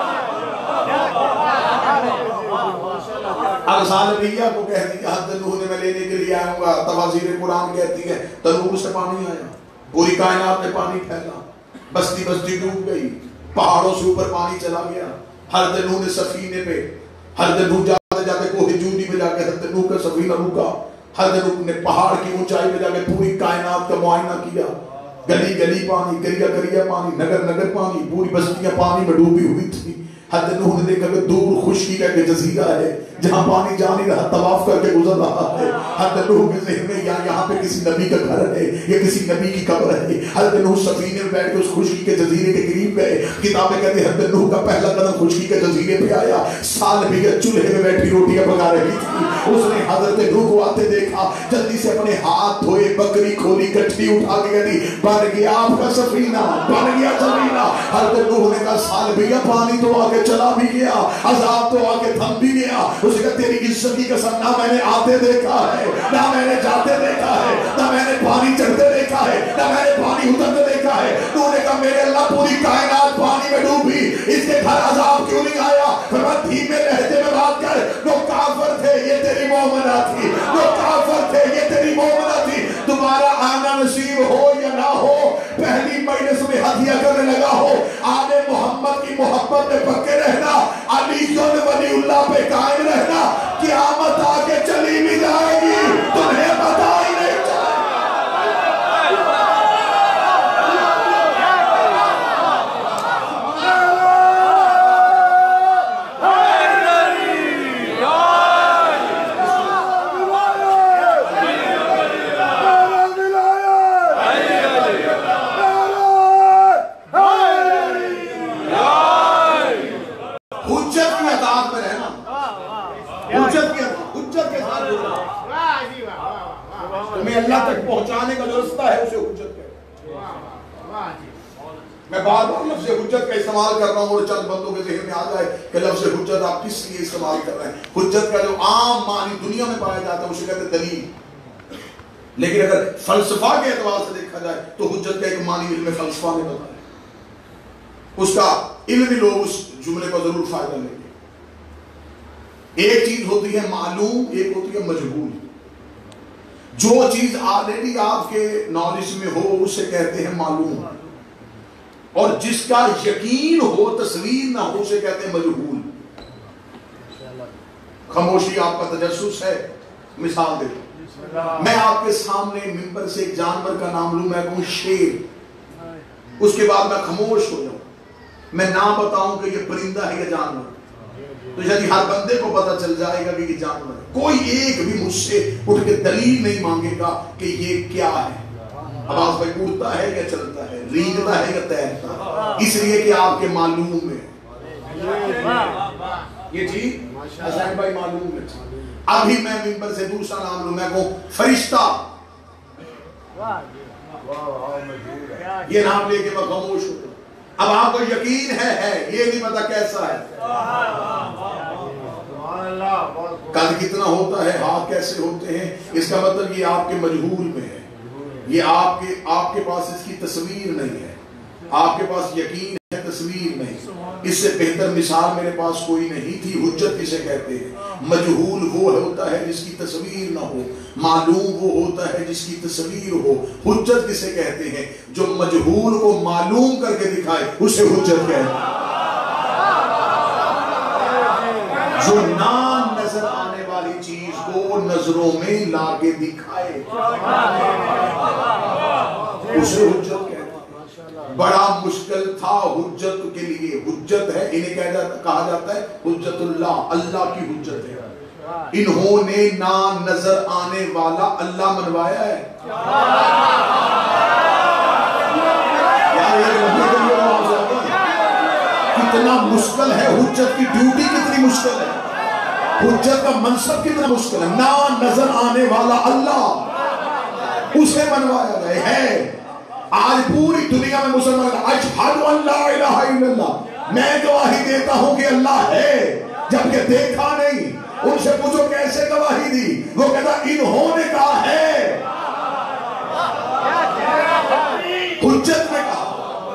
سالبیہ کو کہہ دیا حضرت نوح نے میں لینے کے لیے آؤں گا. تفاسیر قرآن کہتی ہے تنور سے پانی آیا، پوری کائنات میں پانی پھیلا، بستی بستی ڈوب گئی، پہاڑوں سے اوپر پانی چلا گیا. حضرت نوح نے سفینے پہ، حضرت نوح جاتے جاتے کوہ جودی میں جا کے حضرت نوح کا سفینہ رکا. حضرت نوح نے پہاڑ کی اونچائی میں جا کے پوری کائنات کا معائنہ کیا. گلی گلی پانی، کریا کریا پانی، نگر نگر پانی، پوری بستیاں پانی میں ڈوبی ہوئی تھی. حضرت نوح نے دیکھا کہ دور خشکی کا ایک جزیرہ ہے جہاں پانی جا نہیں رہا، طواف کر کے گزر رہا ہے. حضرت نوح کے ذہن میں یہاں پہ کسی نبی کا گھر ہے یا کسی نبی کی قبر ہے. حضرت نوح سفینے میں بیٹھ کے اس خشکی کے جزیرے کے قریب گئے. کتابیں کہتے ہیں حضرت نوح کا پہلا قدم خشکی کے جزیرے پہ آیا. سالبیہ چولہے میں بیٹھی روٹیاں پکا رہی تھی. اس نے حضرت نوح کو آتے دیکھا، جلدی سے اپنے ہاتھ دھوئے، بکری کھولی، کٹھی اٹھا کے کہتی بن گیا آپ کا سفینہ، بن گیا سفینہ. حضرت نوح نے کہا سالبیہ پانی تو آگے چلا بھی گیا، عذاب تو آگے تھم بھی گیا. اس نے کہا تیری عزت کی قسم، نہ میں نے آتے دیکھا ہے، نہ میں نے جاتے دیکھا ہے، نہ میں نے پانی چڑھتے دیکھا ہے، نہ میں نے پانی اترتے دیکھا ہے. تو نے کہا میرے اللہ پوری کائنات پانی میں ڈوبی، اس کے گھر عذاب کیوں نہیں آیا؟ فرمایا دھیمے لہجے میں بات کر، وہ کافر تھے یہ تیری مومنہ تھی، وہ کافر تھے یہ تیری مومنہ تھی. دوبارہ آنا نصیب ہو یا نہ ہو، پہلی مجلس میں ہدیہ کرنے لگا ہو، آل محمد کی محبت میں پکے رہنا، علی ولی اللہ پہ قائم رہنا. قیامت آگے چلی بھی جائے گی، تمہیں پتہ ہی نہیں چلے. اللہ تک پہنچانے کا جو رستہ ہے اسے حجت کہتے ہیں. میں بار بار لفظ حجت کا استعمال کر رہا ہوں اور چند بندوں کے ذہن میں آ جائے کہ لفظ حجت آپ کس لیے استعمال کر رہے ہیں. حجت کا جو عام معنی دنیا میں پایا جاتا ہے اسے کہتے ہیں دلیل. لیکن اگر فلسفہ کے اعتبار سے دیکھا جائے تو حجت کا ایک معنی علم فلسفہ نے بتایا. اس کا علمی لوگ اس جملے کو ضرور فائدہ لیں گے. ایک چیز ہوتی ہے معلوم، ایک ہوتی ہے مجہول. جو چیز آلریڈی آپ کے نالج میں ہو اسے کہتے ہیں معلوم، اور جس کا یقین ہو تصویر نہ ہو اسے کہتے ہیں مجہول. خاموشی آپ کا تجسس ہے. مثال دے دو، میں آپ کے سامنے ممبر سے ایک جانور کا نام لوں، میں کہوں شیر، اس کے بعد میں خاموش ہو جاؤں، میں نہ بتاؤں کہ یہ پرندہ ہے یا جانور، تو یعنی ہر بندے کو پتا چل جائے گا کہ یہ جانور ہے. کوئی ایک بھی مجھ سے اٹھ کے دلیل نہیں مانگے گا کہ یہ کیا ہے. آواز بھائی اڑتا ہے یا چلتا ہے، رینگتا ہے یا تیرتا ہے، اس لیے کہ آپ کے معلوم میں یہ چیز حسین بھائی معلوم ہے. ابھی میں ممبر سے دوسرا نام لوں، میں کہوں فرشتہ، یہ نام لے کے میں خاموش ہوں. اب آپ کو یقین ہے یہ نہیں پتا کیسا ہے، قد کتنا ہوتا ہے، ہاتھ کیسے ہوتے ہیں، اس کا مطلب یہ آپ کے مجہول میں ہے. یہ آپ کے پاس اس کی تصویر نہیں ہے، آپ کے پاس یقین ہے، تصویر نہیں۔ اس سے بہتر مثال میرے پاس کوئی نہیں تھی۔ حجت کسے کہتے ہیں؟ مجہول وہ ہوتا ہے جس کی تصویر نہ ہو، معلوم وہ ہوتا ہے جس کی تصویر ہو۔ حجت کسے کہتے ہیں؟ جو مجہول کو معلوم کر کے دکھائے اسے حجت کہتے ہیں۔ جو نہ نظر آنے والی چیز کو نظروں میں لا کے دکھائے اسے حجت کہتے ہیں۔ بڑا مشکل تھا حجت کے لیے، حجت ہے انہیں کہا جاتا ہے حجت اللہ، اللہ کی حجت ہے۔ انہوں نے نہ نظر آنے والا اللہ منوایا ہے۔ کتنا مشکل ہے حجت کی ڈیوٹی، کتنی مشکل ہے حجت کا منصب، کتنا مشکل ہے۔ نہ نظر آنے والا اللہ اسے منوایا گیا ہے۔ آج پوری دنیا میں مسلمان اشہد ان لا الہ الا اللہ، میں گواہی دیتا ہوں کہ اللہ ہے جبکہ دیکھا نہیں۔ ان سے پوچھو کیسے گواہی دی؟ وہ کہتا انہوں نے کہا ہے، حجت نے کہا۔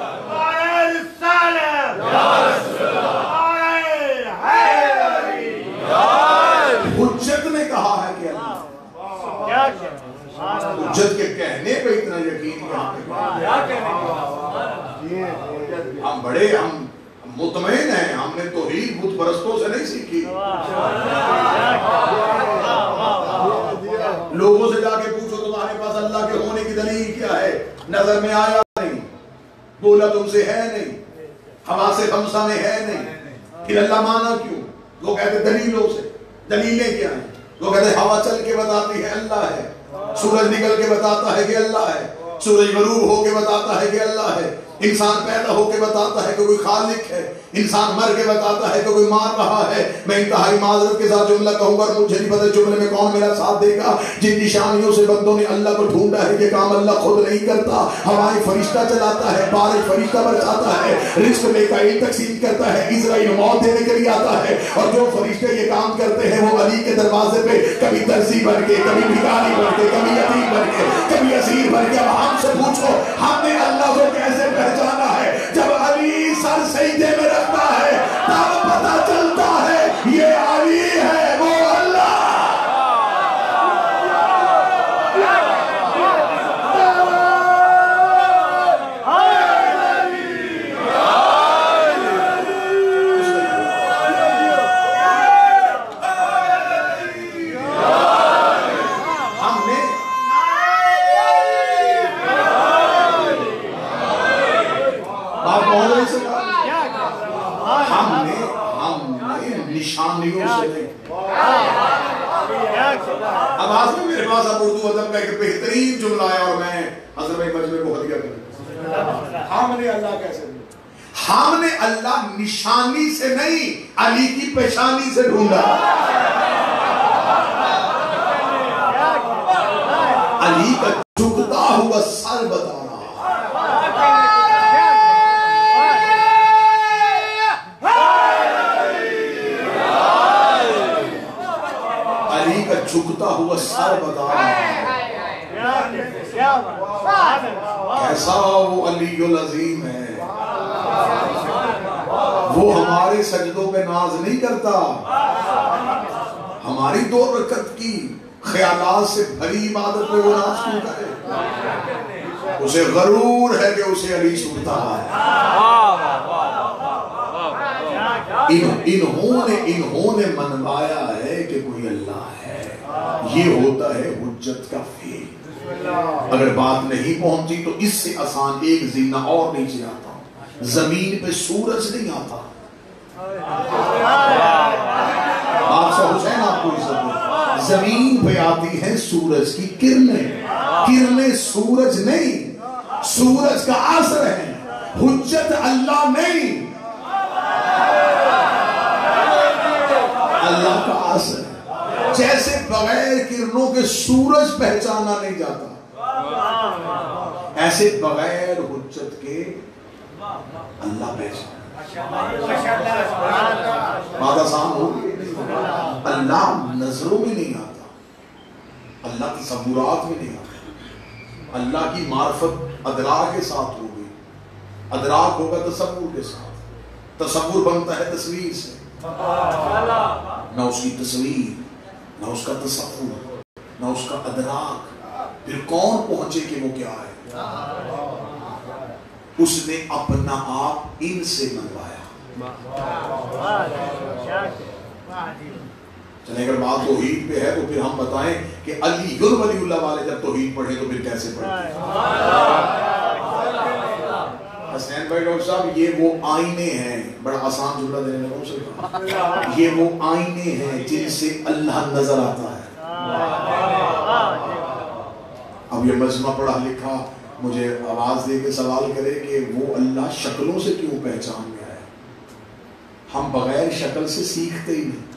حجت نے کہا ہے کہ اللہ، حجت کے کہنے پہ اتنا یقین ہم بڑے ہم مطمئن ہیں، ہم نے توحید بت پرستوں سے نہیں سیکھی۔ لوگوں سے جا کے پوچھو تمہارے پاس اللہ کے ہونے کی دلیل کیا ہے؟ نظر میں آیا نہیں، بولا تم سے ہے نہیں، حواس خمسہ میں ہے نہیں، پھر اللہ مانا کیوں؟ وہ کہتے دلیلوں سے۔ دلیلیں کیا ہیں؟ وہ کہتے ہوا چل کے بتاتی ہے اللہ ہے، سورج نکل کے بتاتا ہے کہ اللہ ہے، سورج غروب ہو کے بتاتا ہے کہ اللہ ہے، انسان پیدا ہو کے بتاتا ہے کہ کوئی خالق ہے، انسان مر کے بتاتا ہے کہ کوئی مار رہا ہے۔ میں انتہائی معذرت کے ساتھ جملہ کہوں گا اور مجھے نہیں پتہ جملے میں کون میرا ساتھ دے گا۔ جن نشانیوں سے بندوں نے اللہ کو ڈھونڈا ہے یہ کام اللہ خود نہیں کرتا، ہوائیں فرشتہ چلاتا ہے، بارش فرشتہ برساتا ہے، رزق میکائیل تقسیم کرتا ہے، اسرائیل موت دینے کے لیے آتا ہے، اور جو فرشتے یہ کام کرتے ہیں وہ علی کے دروازے پہ کبھی درزی بن کے، کبھی بھکاری بن کے، کبھی یتیم بن کے، کبھی اسیر بن کے۔ اب ہم سے پوچھو ہم نے اللہ کو کیسے پہچانا ہے؟ جب علی سر سجدے میں رکھتا ہے تب پتہ چلتا ہے یہ علی ہے، وہ اللہ۔ نشانیوں سے نہیں۔ اب آج میں میرے پاس اب اردو ادب کا ایک بہترین جملہ ہے اور میں حضرت بھائی مجمع کو ہدیہ کروں۔ ہم نے اللہ کیسے ڈھونڈا؟ ہم نے اللہ نشانی سے نہیں، علی کی پیشانی سے ڈھونڈا۔ علی کا جھکتا ہوا سر بتا رہا۔ جھکتا ہوا سر بتا رہا ہے۔ کیسا وہ علی العظیم ہے، وہ ہمارے سجدوں پہ ناز نہیں کرتا، ہماری 2 رکعت کی خیالات سے بھری عبادت میں وہ ناز کیوں کرے؟ اسے غرور ہے کہ اسے علی سنتا ہے۔ انہوں نے منوایا ہے کہ کوئی اللہ ہے۔ یہ ہوتا ہے حجت کا فعل۔ اگر بات نہیں پہنچی تو اس سے آسان ایک زینہ اور نیچے آتا ہوں، زمین پہ سورج نہیں آتا۔ بادشاہ حسین آپ کو عزت، زمین پہ آتی ہیں سورج کی کرنیں، کرنیں سورج نہیں، سورج کا اثر ہے، حجت اللہ نہیں، اللہ کا اثر ہے۔ جیسے بغیر کرنوں کے سورج پہچانا نہیں جاتا، ایسے بغیر حجت کے اللہ پہچانا۔ بات آسان ہوگی؟ اللہ نظروں میں نہیں آتا، اللہ تصورات میں نہیں آتا، اللہ کی معرفت ادراک کے ساتھ ہوگی، ادراک ہوگا تصور کے ساتھ، تصور بنتا ہے تصویر سے، نہ اس کی تصویر، نہ اس کا تصور، نہ اس کا ادراک، پھر کون پہنچے کہ وہ کیا ہے؟ اس نے اپنا آپ ان سے منوایا۔ چلیں اگر بات توحید پہ ہے تو پھر ہم بتائیں کہ علی ولی اللہ والے جب توحید پڑھے تو پھر کیسے پڑھے؟ حسین بھائی ڈاکٹر صاحب یہ وہ آئینے ہیں، بڑا آسان جملہ دینے لگا ہوں، یہ وہ آئینے ہیں جن سے اللہ نظر آتا ہے۔ اب یہ مجمع پڑھا لکھا مجھے آواز دے کے سوال کرے کہ وہ اللہ شکلوں سے کیوں پہچان گیا ہے؟ ہم بغیر شکل سے سیکھتے ہی نہیں۔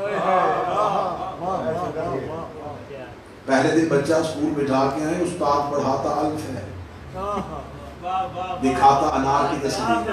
پہلے دن بچہ اسکول بٹھا کے آئے، استاد پڑھاتا الف ہے، دکھاتا انار کی تصویر۔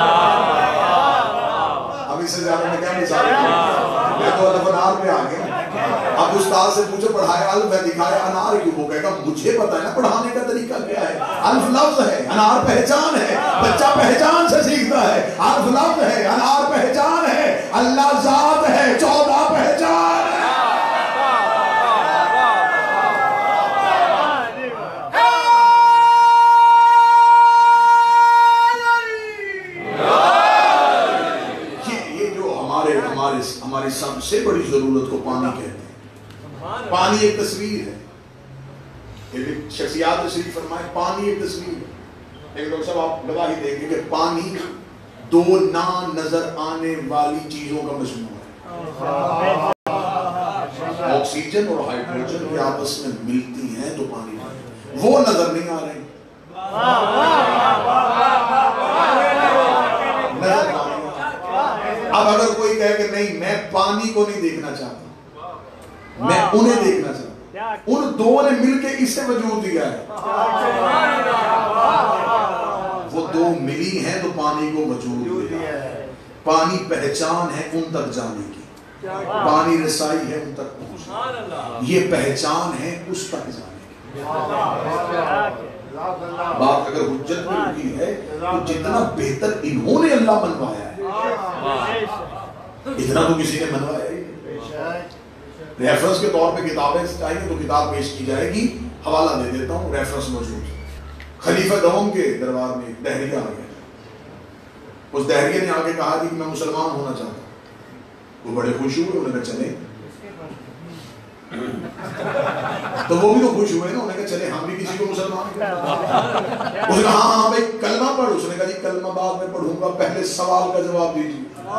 اب اس سے زیادہ میں کیا مثال دوں؟ میں تو الف انار پہ آ گیا۔ اب استاد سے پوچھو پڑھایا الف ہے، دکھایا انار کیوں؟ وہ کہے گا مجھے پتا ہے نا پڑھانے کا طریقہ کیا ہے۔ الف لفظ ہے، انار پہچان ہے، بچہ پہچان سے سیکھتا ہے۔ الف لفظ ہے، انار پہچان ہے، اللہ ذات ہے، 14 پہچان ہے۔ ہماری سب سے بڑی ضرورت کو پانی کہتے ہیں۔ پانی ایک تصویر ہے، ایک شخصیات تشریف فرمائے، پانی ایک تصویر ہے۔ ایک ڈاکٹر صاحب آپ گواہی دیں گے کہ پانی 2 نہ نظر آنے والی چیزوں کا مجموعہ ہے۔ آکسیجن اور ہائیڈروجن کی آپس میں ملتی ہیں تو پانی بنتا ہے۔ وہ نظر نہیں آ رہے، نظر آ رہے۔ اب اگر کوئی کہے کہ نہیں میں پانی کو نہیں دیکھنا چاہتا، میں انہیں دیکھنا چاہتا، ان 2 نے مل کے اسے وجود دیا ہے، وہ 2 ملی ہیں تو پانی کو وجود دیا ہے۔ پانی پہچان ہے ان تک جانے کی، پانی رسائی ہے ان تک پہنچنے کی، یہ پہچان ہے اس تک جانے کی۔ بات اگر حجت میں رکی ہے تو جتنا بہتر انہوں نے اللہ منوایا ہے اتنا تو کسی نے منوایا ہی نہیں۔ ریفرنس کے طور پہ کتابیں چاہیے تو کتاب پیش کی جائے گی، حوالہ دے دیتا ہوں، ریفرنس موجود ہے۔ خلیفہ دوم کے دربار میں دہریہ آ گیا، اس دہریے نے آگے کہا کہ میں مسلمان ہونا چاہتا ہوں۔ وہ بڑے خوش ہوئے، انہوں نے کہا چلیں، تو وہ بھی تو خوش ہوئے نا، انہوں نے کہا چلے ہم بھی کسی کو مسلمان کریں۔ اس نے کہا ہاں بھائی کلمہ پڑھ، اس نے کہا جی کلمہ بعد میں پڑھوں گا، پہلے سوال کا جواب دیجیے۔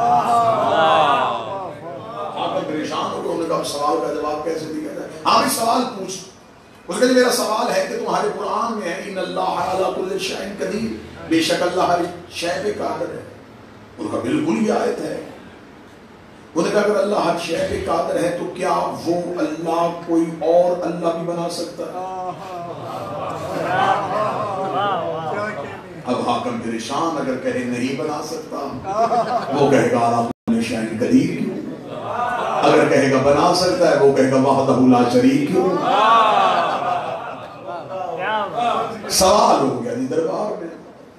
آپ پریشان ہو گئے، انہوں نے کہا سوال کا جواب کیسے دیا جائے؟ ہاں بھی سوال پوچھ۔ اس نے کہا میرا سوال ہے کہ تمہارے قرآن میں ہے ان اللہ علی کل شیء قدیر، بے شک اللہ ہر شے پہ قادر ہے۔ ان کا بالکل یہ آیت ہے۔ انہوں نے کہا اگر اللہ ہر شے پہ قادر ہے تو کیا وہ اللہ کوئی اور اللہ بھی بنا سکتا ہے؟ اب حاکم پریشان، اگر کہے نہیں بنا سکتا، وہ کہے گا اللہ کل شیء قدیر کیوں؟ اگر کہے گا بنا سکتا ہے، وہ کہے گا وحدہ لا شریک کیوں؟ سوال ہو گیا جی دربار میں،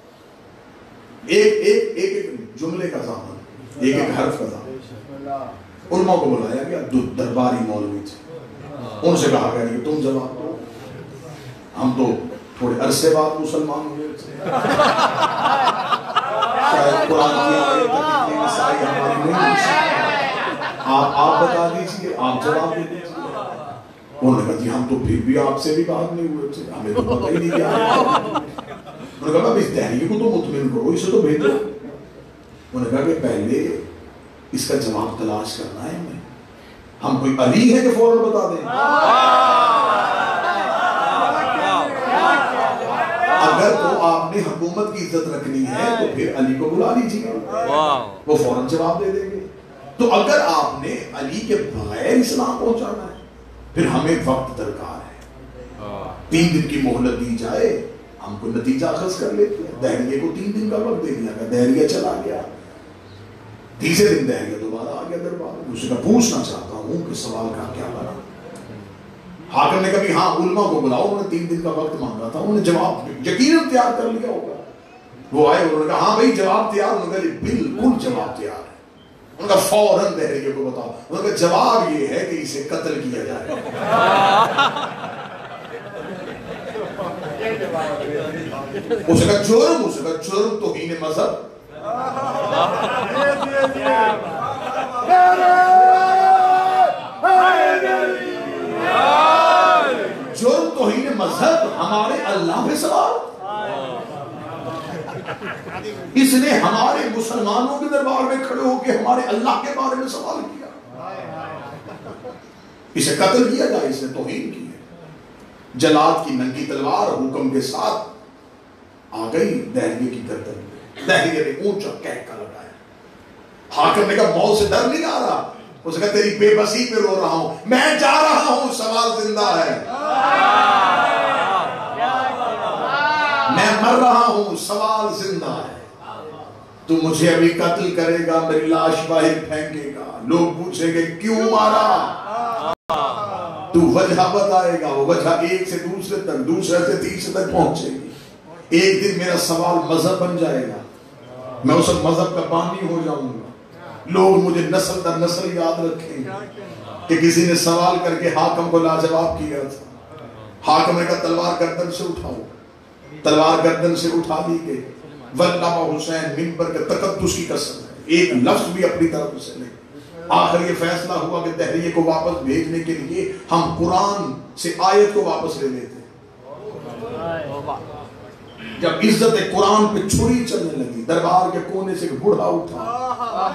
ایک جملے کا زامن، ایک حرف کا زامن۔ علماء کو بلایا گیا، درباری مولوی تھے، ان سے کہا گیا کہ تم جواب دو، ہم تو تھوڑے عرصے بعد مسلمان ہوئے تھے، شاید قرآن کی آیت تک اتنی مسائل ہماری نہیں ہوئی، آپ بتا دیجیے، آپ جواب دے دیجیے۔ انہوں نے کہا جی ہم تو پھر بھی آپ سے بھی بات نہیں ہوئے تھے، ہمیں تو پتہ ہی نہیں کیا ہے۔ انہوں نے کہا اس دہلی کو تو مطمئن کرو، اسے تو بھیجو۔ انہوں نے کہا کہ پہلے اس کا جواب تلاش کرنا ہے ہمیں، ہم کوئی علی ہے کہ فوراً بتا دیں؟ اگر تو آپ نے حکومت کی عزت رکھنی ہے تو پھر علی کو بلا لیجیے، وہ فوراً جواب دے دیں گے۔ تو اگر آپ نے علی کے بغیر اسلام پہنچانا ہے پھر ہمیں وقت درکار ہے، 3 دن کی مہلت دی جائے، ہم کو نتیجہ اخذ کر لیتے ہیں۔ دہریے کو 3 دن کا وقت دے دیا گیا، دہریہ چلا گیا، تیسرے دن دہریہ دوبارہ آ گیا دربار میں۔ اس کا پوچھنا چاہتا ہوں کہ سوال کا کیا بنا؟ انہوں نے کہا جی ہم تو پھر بھی آپ سے بھی بات نہیں ہوئے تھے، ہمیں تو پتہ ہی نہیں کیا ہے۔ انہوں نے کہا حاکم نے کبھی ہاں علماء کو بلاؤ، انہوں نے 3 دن کا وقت مانگا تھا، انہوں نے جواب یقیناً تیار کر لیا ہوگا. وہ آئے، انہوں نے کہا ہاں بھائی جواب تیار، انہوں نے کہا بالکل جواب تیار ہے. انہوں نے کہا فوراً دہریے کو بتاؤ. انہوں نے کہا جواب یہ ہے کہ اسے قتل کیا جائے. اس کا جرم توہین مذہب. جرم توہین مذہب ہمارے اللہ پہ سوال. اس نے ہمارے مسلمانوں کے دربار میں کھڑے ہو کے ہمارے اللہ کے بارے میں سوال کیا. اسے قتل کیا جائے، اس نے توہین کی ہے. جلاد کی ننگی تلوار حکم کے ساتھ آ گئی دہریے کی گردن پہ. دہریے نے اونچا کہکا لگایا. حاکم نے کہا موت سے ڈر نہیں آ رہا؟ اس نے کہا تیری بے بسی پہ رو رہا ہوں، میں جا رہا ہوں، سوال زندہ ہے. میں مر رہا ہوں، سوال زندہ ہے. تو مجھے ابھی قتل کرے گا، میری لاش باہر پھینکے گا، لوگ پوچھیں گے کیوں مارا، تو وجہ بتائے گا. وہ وجہ ایک سے دوسرے تک، دوسرے سے تیسرے تک پہنچے گی. ایک دن میرا سوال مذہب بن جائے گا، میں اس مذہب کا بانی ہو جاؤں گا. لوگ مجھے نسل در نسل یاد رکھیں گے کہ کسی نے سوال کر کے حاکم کو لاجواب کیا تھا. حاکم نے کہا تلوار گردن سے اٹھاؤ. تلوار گردن سے اٹھا دی گئی. واللہ حسین منبر کے تقدس کی قسم ہے، ایک لفظ بھی اپنی طرف سے نہیں. آخر یہ فیصلہ ہوا کہ دہریے کو واپس بھیجنے کے لیے ہم قرآن سے آیت کو واپس لے لیتے. جب عزت قرآن پہ چھری چلنے لگی، دربار کے کونے سے ایک بوڑھا اٹھا.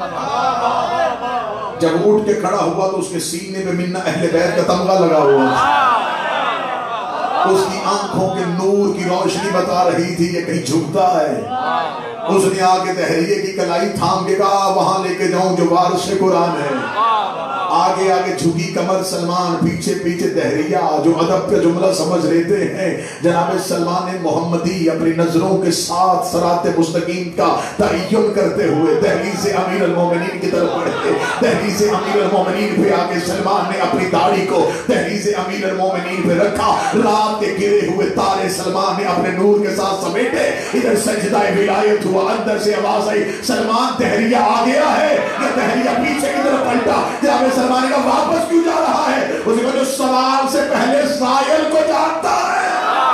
جب اٹھ کے کھڑا ہوا تو اس کے سینے پہ منا اہل بیت کا تمغہ لگا ہوا. اس کی آنکھوں کے نور کی روشنی بتا رہی تھی یہ کہیں جھکتا ہے. اس نے آگے دہریے کی کلائی تھام کے کہا وہاں لے کے جاؤں جو وارث قرآن ہے. آگے آگے جھکی کمر سلمان، پیچھے پیچھے دہریہ جو ادب کا جملہ سمجھ لیتے ہیں. جناب سلمان محمدی اپنی نظروں کے ساتھ صراط مستقیم کا تعین کرتے ہوئے دہلیز امیر المومنین کی طرف بڑھے. دہلیز امیر المومنین پہ آگے سلمان نے اپنی داڑھی کو دہلیز امیر المومنین پہ رکھا. رات کے گرے ہوئے تارے سلمان نے اپنے نور کے ساتھ سمیٹے. ادھر سجدہ ولایت ہوا، اندر سے آواز آئی سلمان دہریہ آ گیا ہے. یہ دہریہ پیچھے کی طرف پلٹا. جناب سلمان کا واپس کیوں جا رہا ہے؟ اس نے کہا جو سوال سے پہلے سائل کو جانتا ہے.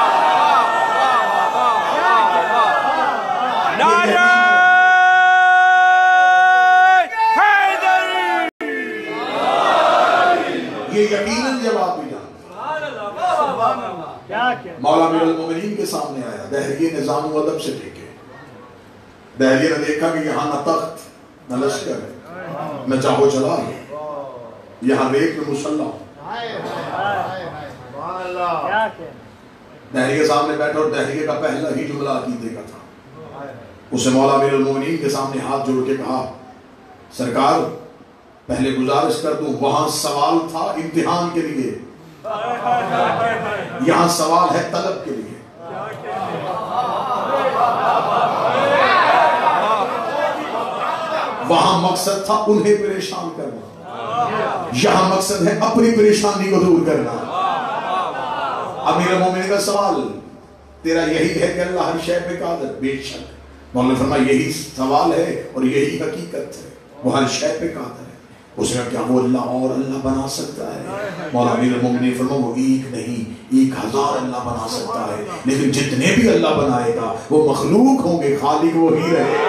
یہ یقیناً جواب بھی جانتا. مولا امیر المومنین کے سامنے آیا. دہریے نے زانو ادب سے دیکھے. دہریے نے دیکھا کہ یہاں نہ تخت نہ لشکر ہے، نہ چاہو چلا ہے، یہاں ریت میں مسلح. دہریے سامنے بیٹھا اور دہریے کا پہلا ہی جملہ عقیدے کا تھا. اسے مولا امیر المومنین کے سامنے ہاتھ جوڑ کے کہا سرکار پہلے گزارش کر دوں، وہاں سوال تھا امتحان کے لیے، یہاں سوال ہے طلب کے لیے. وہاں مقصد تھا انہیں پریشان کرنا، یہاں مقصد ہے اپنی پریشانی کو دور کرنا. امیر المومنین کا سوال تیرا یہی ہے کہ اللہ ہر شے پہ قادر؟ بے شک. مولا نے فرمایا یہی سوال ہے اور یہی حقیقت ہے، وہ ہر شے پہ قادر ہے. اس نے کہا کیا وہ اللہ اور اللہ بنا سکتا ہے؟ مولا امیر المومنین فرمایا وہ ایک نہیں 1000 اللہ بنا سکتا ہے، لیکن جتنے بھی اللہ بنائے گا وہ مخلوق ہوں گے، خالق وہی رہے.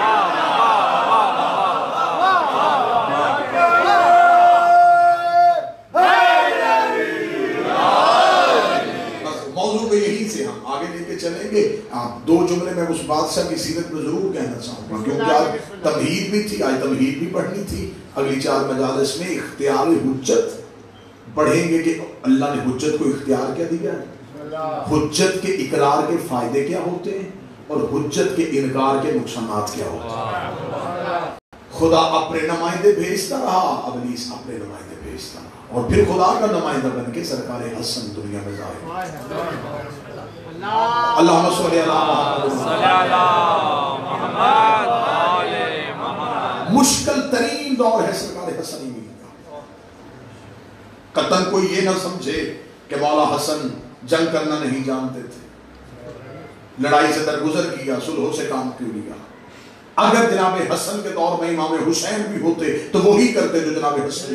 یہی سے ہم آگے لے کے چلیں گے. آپ 2 جملے میں اس بادشاہ کی سیرت میں ضرور کہنا چاہوں گا کیونکہ آج تمہید بھی تھی، آج تمہید بھی پڑھنی تھی. اگلی 4 مجالس میں اختیار حجت پڑھیں گے کہ اللہ نے حجت کو اختیار کیا دیا ہے، حجت کے اقرار کے فائدے کیا ہوتے ہیں اور حجت کے انکار کے نقصانات کیا ہوتے ہیں. خدا اپنے نمائندے بھیجتا رہا، ابلیس اپنے نمائندے بھیجتا رہا، اور پھر خدا کا نمائندہ بن کے سرکار حسن دنیا میں ظاہر. اللہم صلی اللہ محمد. مشکل ترین دور ہے سرکار حسنی کا. قطن کوئی یہ نہ سمجھے کہ مولا حسن جنگ کرنا نہیں جانتے تھے، لڑائی سے درگزر کیا، صلح سے کام کیوں لیا؟ اگر جناب حسن کے دور میں امام حسین بھی ہوتے تو وہی کرتے جو جناب حسن.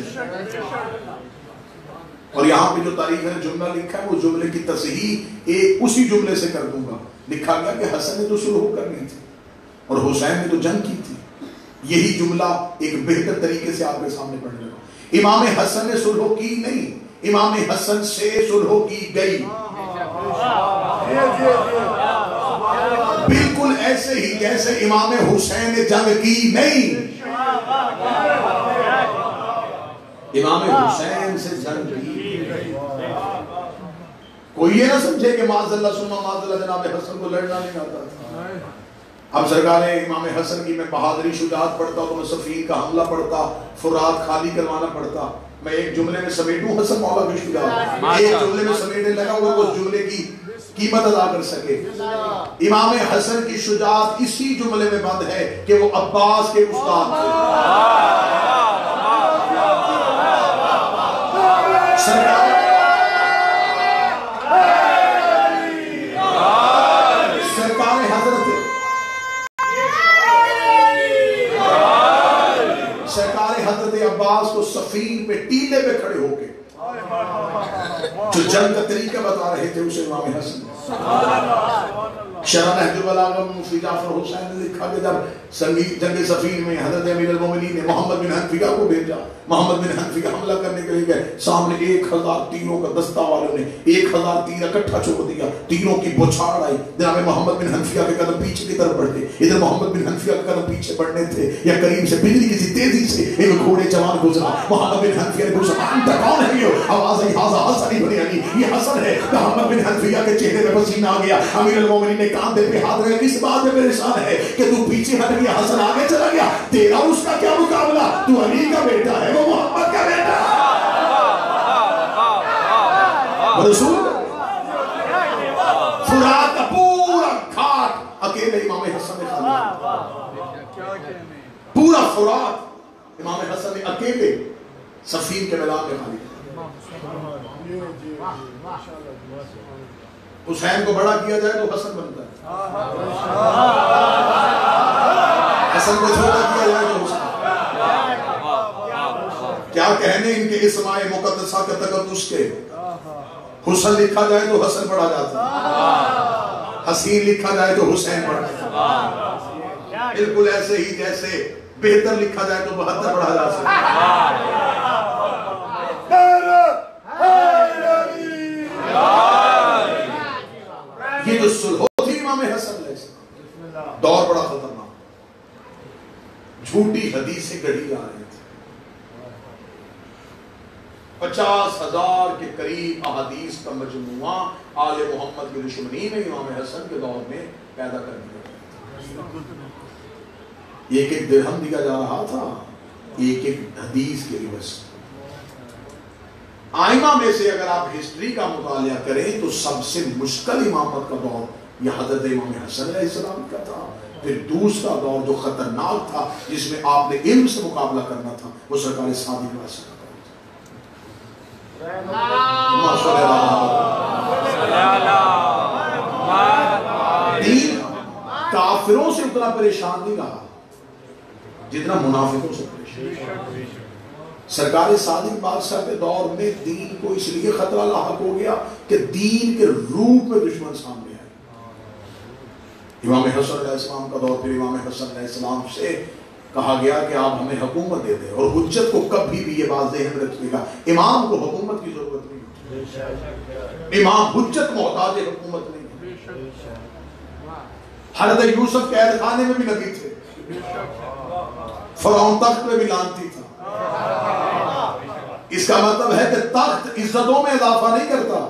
اور یہاں پہ جو تاریخ نے جملہ لکھا ہے وہ جملے کی تصحیح ایک اسی جملے سے کر دوں گا. لکھا گیا کہ حسن نے تو صلح کرنی تھی اور حسین نے تو جنگ کی تھی. یہی جملہ ایک بہتر طریقے سے آپ کے سامنے پڑھ لوں. امام حسن نے صلح کی نہیں، امام حسن سے صلح کی گئی. بالکل ایسے ہی جیسے امام حسین نے جنگ کی نہیں. امام حسین سے جنگ کی. کوئی یہ نہ سمجھے کہ معاذ اللہ سنما معاذ اللہ جناب حسن کو لڑنا نہیں آتا تھا. اب سرکار امام حسن کی میں بہادری شجاعت پڑھتا ہوں تو میں صفین کا حملہ پڑھتا، فرات خالی کروانا پڑتا. میں ایک جملے میں سمیٹوں حسن مولا کی شجاعت، ایک جملے میں سمیٹنے لگا وہ اس جملے کی قیمت ادا کر سکے. امام حسن کی شجاعت اسی جملے میں بند ہے کہ وہ عباس کے استاد تھے. سرکار حضرت عباس کو صفین پہ ٹیلے پہ کھڑے ہو کے جو جنگ کا طریقہ بتا رہے تھے اسے امام حسن شرح نہج البلاغہ میں مفتی جعفر حسین نے لکھا کہ جب جنگ صفین میں حضرت امیر المومنین نے محمد بن حنفیہ کو بھیجا، محمد بن حنفیہ حملہ کرنے کے لیے گئے، سامنے 1000 تیروں کا دستہ والوں نے 1000 تیر اکٹھا چھوڑ دیا، تیروں کی بوچھاڑ آئی. جناب محمد بن حنفیہ کے قدم پیچھے کی طرف بڑھتے، ادھر محمد بن حنفیہ کے قدم پیچھے بڑھنے تھے، یا کریم سے بجلی کسی تیزی سے ایک گھوڑے جوان گزرا. محمد بن حنفیہ نے پوچھا انت کون ہے؟ یہ آواز آئی ہاذا حسن بن علی، یہ حسن ہے. محمد بن حنفیہ کے چہرے پہ پسینہ آ گیا. امیر المومنین نے کاندھے پہ ہاتھ رکھا، کس بات میں پریشان ہے کہ تو پیچھے ہٹ گیا، حسن آگے چلا گیا، تیرا اس کا کیا مقابلہ؟ تو علی کا بیٹا ہے، وہ محمد کا بیٹا ہے. رسول فرات کا پورا گھاٹ اکیلے امام حسن نے خالی، پورا فرات امام حسن نے اکیلے صفین کے میدان میں خالی. حسین کو بڑا کیا جائے تو حسن بنتا ہے، حسن کو چھوٹا کیا جائے تو حسن. کیا کہنے ان کے اسماء مقدسہ کے تقدس کے. حسن لکھا جائے تو حسن پڑھا جاتا ہے، حسین لکھا جائے تو حسین پڑھا جاتا ہے. بالکل ایسے ہی جیسے بہتر لکھا جائے تو 72 پڑھا جا سکتا ہے. یہ جو صلح تھی امام حسن علیہ السلام، دور بڑا خطرناک، جھوٹی حدیثیں گڑھی جا رہی تھی. 50,000 کے قریب احادیث کا مجموعہ آل محمد کی دشمنی میں امام حسن کے دور میں پیدا کر دیا. ایک ایک درہم دیا جا رہا تھا ایک ایک حدیث کے عوض. آئمہ میں سے اگر آپ ہسٹری کا مطالعہ کریں تو سب سے مشکل امامت کا دور یہ حضرت امام حسن علیہ السلام کا تھا. پھر دوسرا دور جو خطرناک تھا جس میں آپ نے علم سے مقابلہ کرنا تھا وہ سرکار صادق کا تھا. دین کافروں سے اتنا پریشان نہیں رہا جتنا منافقوں سے پریشان. سرکار صادق بادشاہ کے دور میں دین کو اس لیے خطرہ لاحق ہو گیا کہ دین کے روپ میں دشمن سامنے آئے. امام حسن علیہ السلام کا دور، پھر امام حسن علیہ السلام سے کہا گیا کہ آپ ہمیں حکومت دے دیں. اور حجت کو کبھی بھی یہ بات ذہن رکھیے گا، امام کو حکومت کی ضرورت نہیں. امام حجت محتاج حکومت نہیں ہے. حضرت یوسف قید خانے میں بھی نبی تھے، فرعون تخت میں بھی لانتی تھا. اس کا مطلب ہے کہ تخت عزتوں میں اضافہ نہیں کرتا.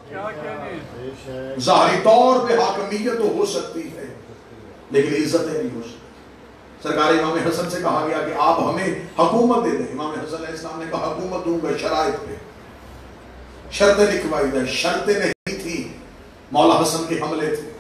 ظاہری طور پہ حاکمیت تو ہو سکتی ہے لیکن عزتیں نہیں ہو سکتی. سرکار امام حسن سے کہا گیا کہ آپ ہمیں حکومت دے دیں. امام حسن علیہ السلام نے کہا حکومت دوں گا شرائط پہ. شرطیں لکھوائی جائیں. شرطیں نہیں تھی، مولا حسن کے حملے تھے.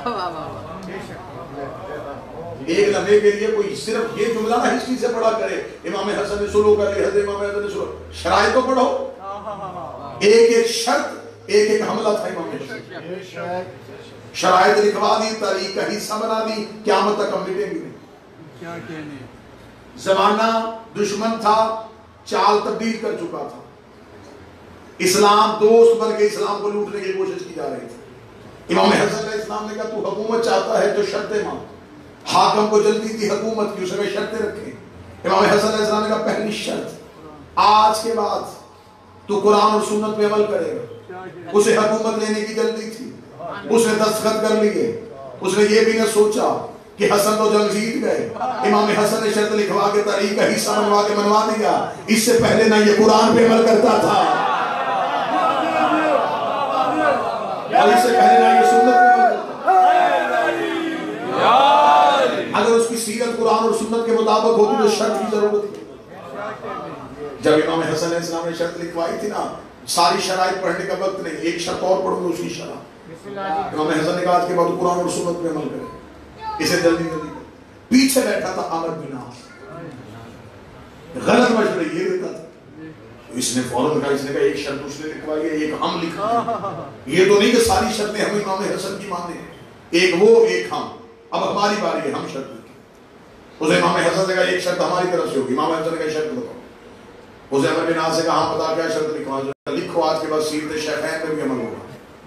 ایک لمحے کے لیے کوئی صرف یہ جملہ نہ ہسٹری سے پڑھا کرے امام حسن نے شروع کر لی، حضرت امام حسن نے شروع. شرائط تو پڑھو. ایک ایک شرط ایک ایک حملہ تھا امام حسن، شرائط لکھوا دی، تاریخ کا حصہ بنا دی، قیامت تک ہم مٹیں گے نہیں۔ زمانہ دشمن تھا، چال تبدیل کر چکا تھا، اسلام دوست بن کے اسلام کو لوٹنے کی کوشش کی جا رہی تھی۔ امام حسن علیہ السلام نے کہا تو حکومت چاہتا ہے تو شرطیں مان۔ حاکم کو جلدی تھی حکومت کی، اس میں شرطیں رکھیں۔ امام حسن علیہ السلام نے کہا پہلی شرط، آج کے بعد تو قرآن اور سنت پہ عمل کرے گا۔ اسے حکومت لینے کی جلدی تھی، اس نے دستخط کر لیے، اس نے یہ بھی نہ سوچا کہ حسن تو جنگ جیت گئے۔ امام حسن نے شرط لکھوا کے تاریخ کا حصہ بنوا کے منوا دیا، اس سے پہلے نہ یہ قرآن پہ عمل کرتا تھا اور اس سے پہلے نہ یہ سنت پہ عمل کرتا تھا۔ اگر اس کی سیرت قرآن اور سنت کے مطابق ہوتی تو شرط کی ضرورت تھی۔ جب امام حسن علیہ السلام نے شرط لکھوائی تھی نا، ساری شرائط پڑھنے کا وقت نہیں، ایک شرط اور پڑھوں گا اس کی شرح۔ امام حسن نے کہا آج کے بعد قرآن اور سنت پہ عمل کرے، اسے جلدی جلدی پیچھے بیٹھا تھا عامر بن عاص، غلط مشورے یہ دیتا تھا، اس نے فوراً کہا، اس نے کہا ایک شرط اس نے لکھوائی ہے، ایک ہم لکھیں۔ یہ تو نہیں کہ ساری شرطیں ہم امام حسن کی مانیں، ایک وہ ایک ہم، اب ہماری باری ہے، ہم شرط لکھیں۔ اسے امام حسن نے کہا ایک شرط ہماری طرف سے ہوگی، امام حسن نے کہا شرط بتاؤ۔ اسے عامر بن عاص سے کہا ہاں بتا کیا شرط لکھواؤں؟ لکھو آج کے بعد سیرت شیخین پہ بھی عمل ہوگا۔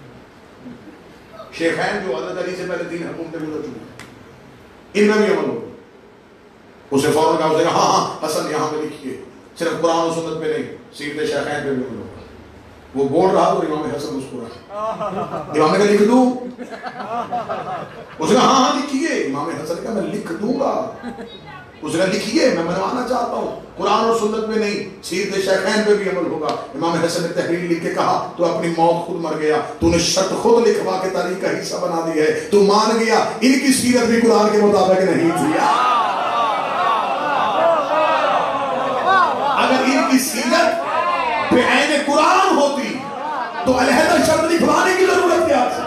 شیخین جو حضرت علی سے پہلے 3 حکومتیں گزر چکی ہیں، ان میں بھی عمل ہوگا۔ اسے فوراً کہا، اسے کہا ہاں حسن یہاں پہ لکھیے، صرف قرآن و سنت پہ نہیں، سیرت شیخین پہ بھی عمل ہوگا۔ وہ بول رہا تو امام حسن مسکرا، امام نے کہا لکھ دوں؟ اسے کہا ہاں ہاں لکھیے۔ امام حسن نے کہا میں لکھ دوں گا۔ اس نے لکھیے، میں منوانا چاہتا ہوں، قرآن اور سنت پہ نہیں، سیرت شیخین پہ بھی عمل ہوگا۔ امام حسن نے تحریر لکھ کے کہا تو اپنی موت خود مر گیا، تو نے شرط خود لکھوا کے تاریخ کا حصہ بنا دی ہے، تو مان گیا ان کی سیرت بھی قرآن کے مطابق نہیں تھی۔ اگر ان کی سیرت پہ عین قرآن ہوتی تو علیحدہ شرط لکھوانے کی ضرورت کیا تھی؟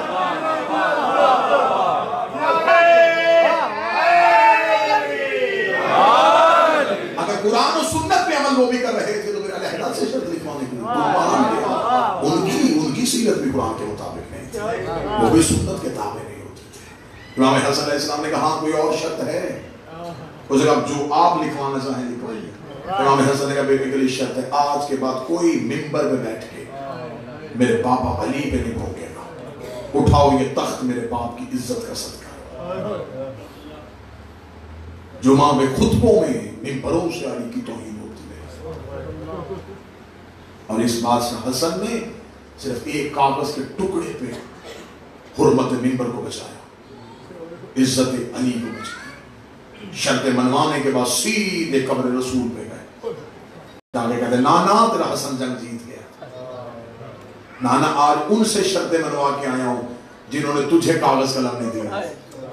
قرآن و سنت پہ عمل وہ بھی کر رہے تھے تو پھر علیحدہ سے شرط لکھوانے کی ان کی سیرت بھی قرآن کے مطابق نہیں تھی، وہ بھی سنت کے تابع نہیں ہوتے تھے۔ امام حسن علیہ السلام نے کہا ہاں کوئی اور شرط ہے؟ اس نے کہا جو آپ لکھوانا چاہیں لکھوائیے۔ امام حسن نے کہا بیٹے کے لیے شرط ہے، آج کے بعد کوئی منبر پہ بیٹھ کے میرے باپا علی پہ نہیں بھونکے گا، اٹھاؤ یہ تخت میرے باپ کی عزت کا صدقہ۔ جمعہ میں خطبوں میں منبروں سے علی کی توہین ہوتی ہے، اور اس بادشاہ حسن نے صرف ایک کاغذ کے ٹکڑے پہ حرمت منبر کو بچایا، عزت علی کو بچایا۔ شرط منوانے کے بعد سیدھے قبر رسول پہ گئے، جانے کہتے نانا تیرا حسن جنگ جیت گیا، نانا آج ان سے شرطیں منوا کے آیا ہوں جنہوں نے تجھے کاغذ قلم نہیں دیا۔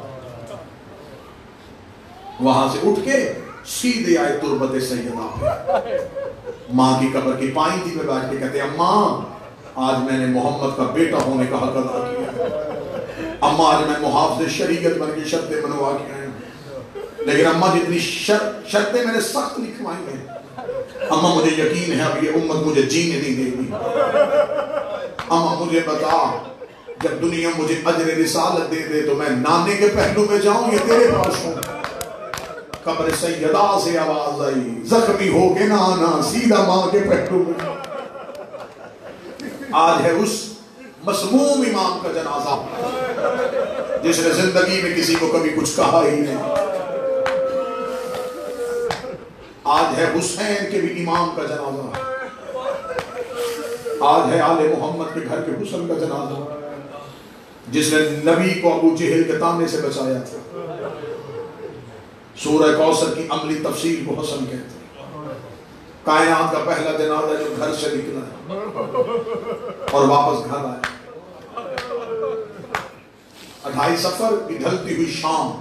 وہاں سے اٹھ کے سیدھے آئے تربت سیدہ پہ، ماں کی قبر کی پائنتی پہ بیٹھ کے کہتے اماں آج میں نے محمد کا بیٹا ہونے کا حق ادا کیا، اماں آج میں محافظ شریعت بن کے شرطیں منوا کے آیا ہوں، لیکن اماں جتنی شرطیں میں نے سخت لکھوائی ہیں، اماں مجھے یقین ہے اب یہ امت مجھے جینے نہیں دے گی، اماں مجھے بتا جب دنیا مجھے اجر رسالت دے دے تو میں نانے کے پہلو میں جاؤں یا تیرے پاس ہوں؟ قبر سیدہ سے آواز آئی زخمی ہو کے نانا سیدھا ماں کے پہلو میں۔ آج ہے اس مسموم امام کا جنازہ جس نے زندگی میں کسی کو کبھی کچھ کہا ہی نہیں۔ آج ہے حسین کے بھی امام کا جنازہ، آج ہے آل محمد کے گھر کے حسن کا جنازہ جس نے نبی کو ابو جہل کے طعنے سے بچایا تھا۔ سورہ کوثر کی عملی تفسیر کو حسن کہتے ہیں۔ کائنات کا پہلا جنازہ جو گھر سے نکلا ہے اور واپس گھر آیا، 28 صفر کی ڈھلتی ہوئی شام،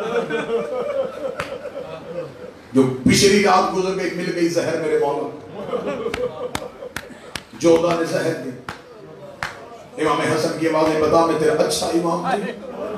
جو پچھلی رات گزر گئی مل گئی زہر میرے مولا، جودہ نے زہر دی۔ امام حسن کی آوازیں بتا میں تیرا اچھا امام تھی؟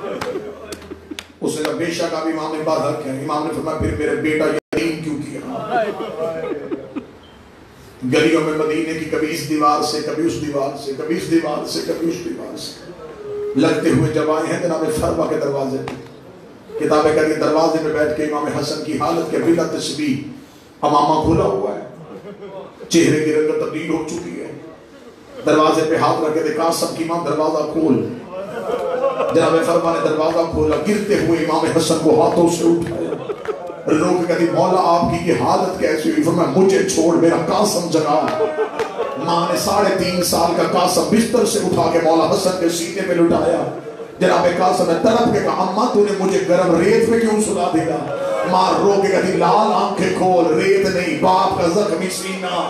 اس نے کہا بے شک آپ امام برحق ہیں۔ امام نے فرمایا پھر میرے بیٹا یتیم کیوں کیا؟ گلیوں میں مدینے کی کبھی اس دیوار سے کبھی اس دیوار سے کبھی اس دیوار سے کبھی اس دیوار سے لگتے ہوئے جب آئے ہیں جناب فروا کے دروازے پہ کتابیں کر کے دروازے پہ بیٹھ کے امام حسن کی حالت کے بلا تشبیہ امامہ کھلا ہوا ہے، چہرے کی رنگت تبدیل ہو چکی ہے، دروازے پہ ہاتھ رکھ کے دیکھا سب کی امام دروازہ کھول، جناب فرما نے دروازہ کھولا، گرتے ہوئے امام حسن کو ہاتھوں سے اٹھایا، روک کہتی مولا آپ کی یہ حالت کیسی ہوئی؟ فرمایا مجھے چھوڑ میرا قاسم جگا۔ ماں نے 3.5 سال کا قاسم بستر سے اٹھا کے مولا حسن کے سینے پہ لٹایا، جناب قاسم نے تڑپ کے کہا اماں تو نے مجھے گرم ریت میں کیوں سلا دیا؟ ماں رو کے کہتی لال آنکھیں کھول، ریت نہیں باپ کا زخمی سینہ۔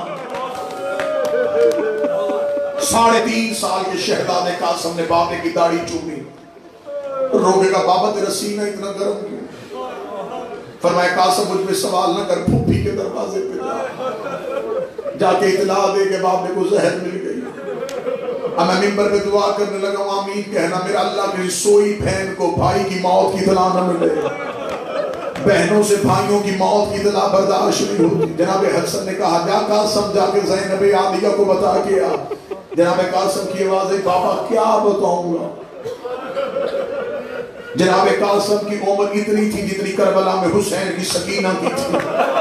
3.5 سال کے شہزادے قاسم نے بابے کی داڑھی چومی، رو کے کہا بابا تیرا سینہ اتنا گرم کیوں؟ فرمایا قاسم مجھ پہ سوال نہ کر، پھوپھی کے دروازے پہ جا کے اطلاع دے کہ بابے کو زہر مل گئی۔ اب میں ممبر پہ دعا کرنے لگا ہوں آمین کہنا، میرا اللہ کی سوئی بہن کو بھائی کی موت کی اطلاع نہ ملے، بہنوں سے بھائیوں کی موت کی اطلاع برداشت نہیں ہوتی۔ جناب حسن نے کہا جا قاسم جا کے زینب عالیہ کو بتا کے آ۔ جناب قاسم کی آواز ہے بابا کیا بتاؤں گا؟ جناب قاسم کی عمر اتنی تھی جتنی کربلا میں حسین کی سکینہ کی تھی۔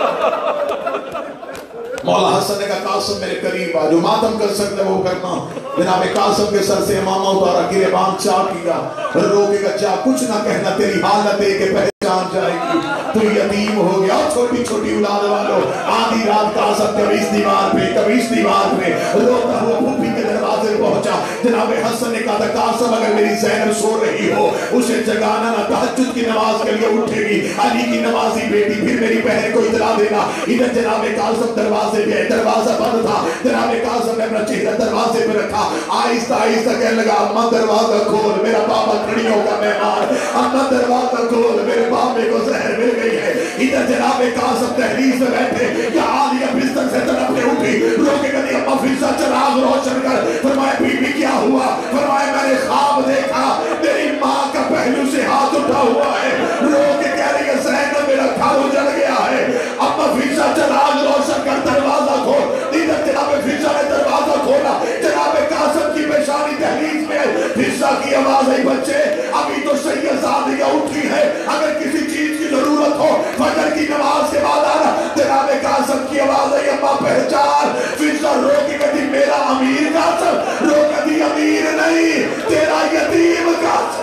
مولا حسن نے کہا قاسم میرے قریب آ، جو ماتم کر سکتے وہ کرنا۔ جناب قاسم کے سر سے امامہ اتارا، گریبان چاک کیا، رو کے کہا جا کچھ نہ کہنا، تیری حالت دے کے پہچان جائے گی، تو یتیم ہو گیا۔ چھوٹی چھوٹی اولاد والوں آدھی رات قاسم کبھی اس دیوار پہ کبھی اس دیوار پہ روتا ہوا پھوپھی کے دروازے پہنچا۔ جناب حسن نے کہا تھا قاسم اگر میری زینب سو رہی ہو اسے جگانا نہ، تہجد کی نماز کے لیے اٹھے گی، علی کی نمازی بیٹی، پھر میری بہن کو اطلاع دینا۔ ادھر جناب قاسم دروازے پہ، دروازہ بند تھا، جناب قاسم نے اپنا چہرہ دروازے پہ رکھا، آہستہ آہستہ کہنے لگا اماں دروازہ کھول، میرا بابا کھڑیوں کا مہمان، اماں دروازہ کھول، میرے بابے کو زہر مل گئی ہے۔ ادھر جناب قاسم تحریر میں بیٹھے، یا عالیہ بستر سے طرف نے اٹھی، رو کے کہتی اماں فضا چراغ روشن کر۔ فرمایا بی بی کیا ہوا؟ فرمایا میں نے خواب دیکھا میری ماں کا پہلو سے ہاتھ اٹھا ہوا ہے، رو کے کہہ رہی ہے زینب میرا گھر اجڑ گیا ہے۔ اماں فضا چراغ روشن کر، دروازہ کھول۔ ادھر جناب فضا نے دروازہ کھولا، جناب قاسم کی پیشانی تحریر میں، فضا کی آواز ہے بچے ابھی تو شہزادیاں اٹھی ہے، اگر کسی چیز کی ضرورت ہو فجر کی نماز کے بعد آنا۔ جناب قاسم کی آواز ہے اماں پہچان، فضا رو کے کہتی میرا امیر قاسم، رو کہتی امیر نہیں تیرا یتیم قاسم۔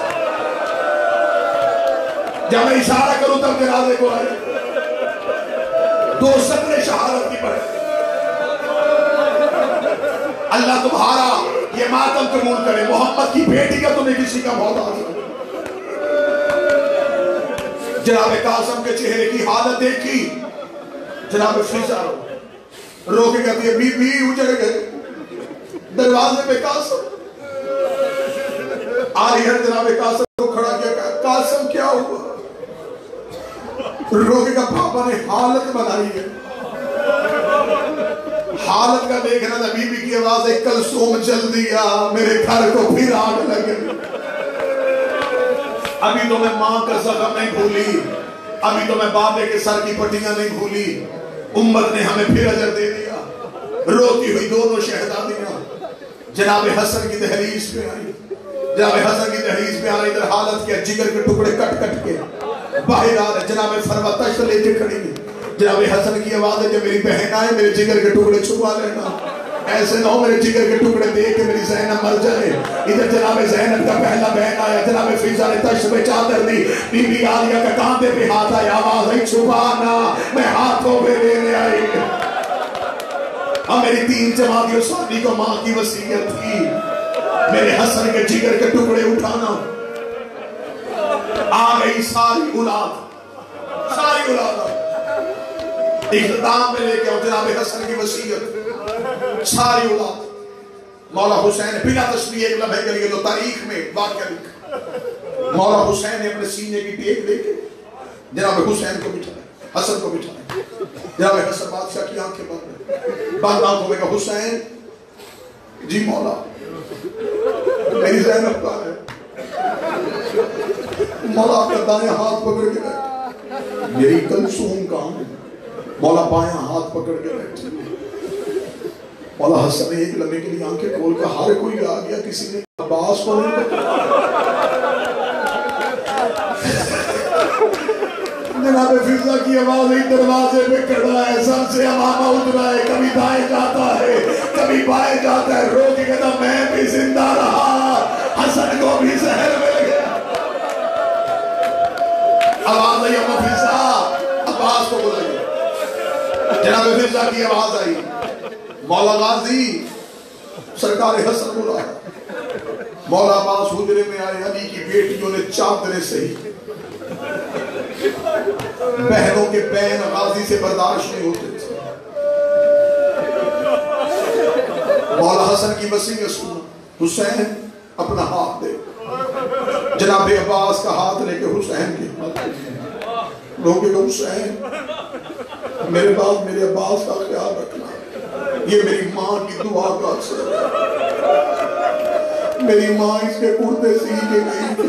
جب میں اشارہ کروں تب جنازے کو آئے، 2 سطریں شہادت کی پڑھے۔ اللہ تمہارا یہ ماتم قبول کرے، محمد کی بیٹی کا تمہیں کسی کا محتاج ہے۔ جناب قاسم کے چہرے کی حالت دیکھی، جناب فضا رو کے کہتی ہے بی بی اجڑ گئے، دروازے پہ قاسم آ رہی ہے۔ جناب قاسم کو کھڑا کیا، کہا قاسم کیا ہوا؟ رو کے کہا پاپا نے حالت بنائی ہے۔ حالت کا دیکھنا تھا، بی بی کی آواز ہے کلثوم جل دیا، میرے گھر کو پھر آگ لگے۔ ابھی تو میں ماں کا زخم نہیں بھولی، ابھی تو میں بابے کے سر کی پٹیاں نہیں بھولی، امت نے ہمیں پھر اجر دے دیا۔ روتی ہوئی دونوں شہزادیاں جناب حسن کی دہلیز پہ آئی، جناب حسن کی دہلیز پہ آئی، ادھر حالت کیا جگر کے ٹکڑے کٹ کٹ کے باہر آ رہے۔ جناب فرما تشت لے کے کھڑی ہے، جناب حسن کی آواز ہے جب میری بہن آئے میرے جگر کے ٹکڑے چھپا لینا، ایسے نہ ہو میرے جگر کے ٹکڑے دیکھ کے میری زینب مر جائے۔ ادھر جناب زینب کا پہلا بہن آیا، جناب فضا نے تشت پہ چادر دی، بی بی عالیہ کا کاندھے پہ ہاتھ آیا، آواز ہے چھپانا، میں ہاتھوں پہ لینے آئی۔ اب میری 3 جماعتیوں ثانی کو ماں کی وصیت تھی، میرے حسن کے جگر کے ٹکڑے اٹھانا۔ آ گئی ساری اولاد، ساری اولاد اختتام میں لے کے آؤ جناب حسن کی وصیت، ساری اولاد۔ مولا حسین نے بنا تشریح ایک لمحے کے لیے تو تاریخ میں واقعہ لکھا، مولا حسین نے اپنے سینے کی ٹیک لے کے جناب حسین کو بٹھایا، حسن کو بٹھایا۔ جناب حسن بادشاہ کی آنکھیں بند آنکھوں میں کہا حسین جی مولا میری زینب کا ہے۔ مولا اپنا دائیں ہاتھ پکڑ کے بیٹھے، میری کلثوم کہاں ہے؟ مولا بائیں ہاتھ پکڑ کے بیٹھے، مولا حسن نے ایک لمحے کے لیے آنکھیں کھول کر ہر کوئی آ گیا، کسی نے عباس کو نہیں جناب فضا کی آواز ہی دروازے پہ کھڑا ہے، سر سے امامہ اترا ہے، کبھی دائیں جاتا ہے کبھی بائیں جاتا ہے، رو کے کہتا میں بھی زندہ رہا، حسن کو بھی زہر مل گیا۔ آواز آئی امام فضا، عباس کو بلائیے۔ جناب فضا کی آواز آئی، مولا غازی سرکار حسن بلا ہے۔ مولا عباس حجرے میں آئے، علی کی بیٹیوں نے چادریں سہی، بہنوں کے بین غازی سے برداشت نہیں ہوتے تھے۔ مولا حسن کی وصیت سنو، حسین اپنا ہاتھ دے، جناب عباس کا ہاتھ لے کے حسین کے ہاتھ لوگے کہ حسین میرے بعد میرے عباس کا خیال رکھنا، یہ میری ماں کی دعا کا اثر ہے، میری ماں اس کے کرتے سی کے نہیں تھی۔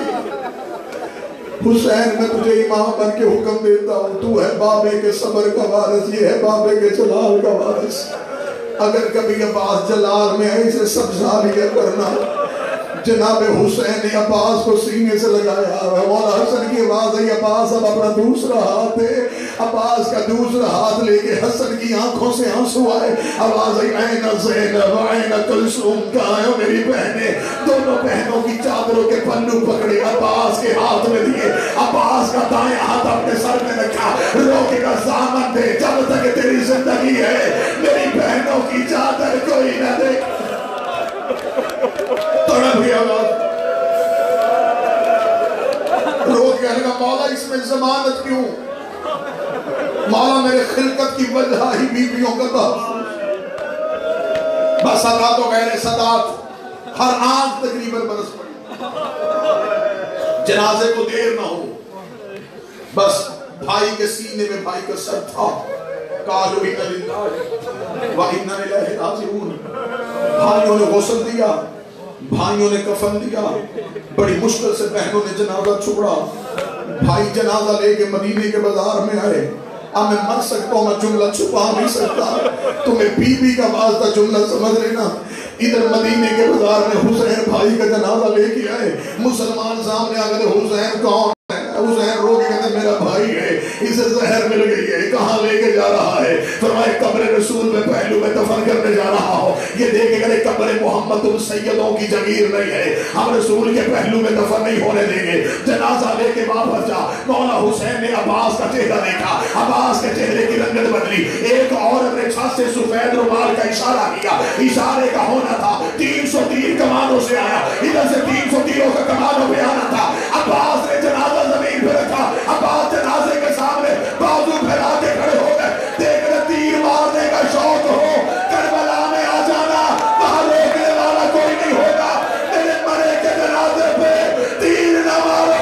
حسین میں تجھے امام بن کے حکم دیتا ہوں، تو ہے بابے کے صبر کا وارث، یہ ہے بابے کے جلال کا وارث۔ اگر کبھی عباس جلال میں ایسے سبزاریہ کرنا، جناب حسین نے عباس کو سینے سے لگایا، مولا حسن کی آواز ہے، عباس اب اپنا دوسرا ہاتھ ہے، عباس کا دوسرا ہاتھ لے کے حسن کی آنکھوں سے آنسو آئے، آواز ہے این زینب این کلثوم، کہاں ہے میری بہنیں؟ دونوں بہنوں کی چادروں کے پلو پکڑے، عباس کے ہاتھ میں دیے، عباس کا دائیں ہاتھ اپنے سر میں رکھا، روکے کا زامن دے، جب تک تیری زندگی ہے میری بہنوں کی چادر کوئی نہ دے۔ تڑپ گیا روک کہنے کا مولا اس میں ضمانت کیوں؟ مولا میرے خلقت کی وجہ ہی بیویوں کا تحفظ، بس صدات و غیر صدات ہر آنکھ تقریباً برس پڑی، جنازے کو دیر نہ ہو، بس بھائی کے سینے میں بھائی کا سر تھا، قالوا اِنَّ لِلَّهِ وَإِنَّا إِلَيْهِ رَاجِعُونَ۔ بھائیوں نے غسل دیا، بھائیوں نے کفن دیا، بڑی مشکل سے بہنوں نے جنازہ چھوڑا، بھائی جنازہ لے کے مدینے کے بازار میں آئے۔ اب میں مر سکتا ہوں، میں جملہ چھپا نہیں سکتا، تمہیں بی بی کا واسطہ جملہ سمجھ لینا۔ ادھر مدینے کے بازار میں حسین بھائی کا جنازہ لے کے آئے، مسلمان سامنے آ گئے، حسین کون؟ حسین رو کے کہتے میرا بھائی ہے، اسے زہر مل گئی ہے، کہاں لے کے جا رہا ہے؟ فرمائے قبر رسول میں پہلو میں دفن کرنے جا رہا ہوں۔ یہ دیکھے کہ قبر محمد تم سیدوں کی جگیر نہیں ہے، ہم رسول کے پہلو میں دفن نہیں ہونے دیں گے، جنازہ لے کے واپس جا۔ مولا حسین نے عباس کا چہرہ دیکھا، عباس کے چہرے کی رنگت بدلی، ایک عورت نے چھت سے سفید رومال کا اشارہ کیا، اشارے کا ہونا تھا 300 تیر کمانوں سے آیا، ادھر سے 300 تیروں کا کمانوں پہ آنا تھا۔ عباس نے جنازہ زمین پہ رکھا، عباس جنازے کے سامنے بازو پھیلا کے کھڑے ہو گئے، دیکھنے تیر مارنے کا شوق ہو کربلا میں آ جانا، وہاں روکنے والا کوئی نہیں ہوگا، میرے مرے کے جنازے پہ تیر نہ مارو۔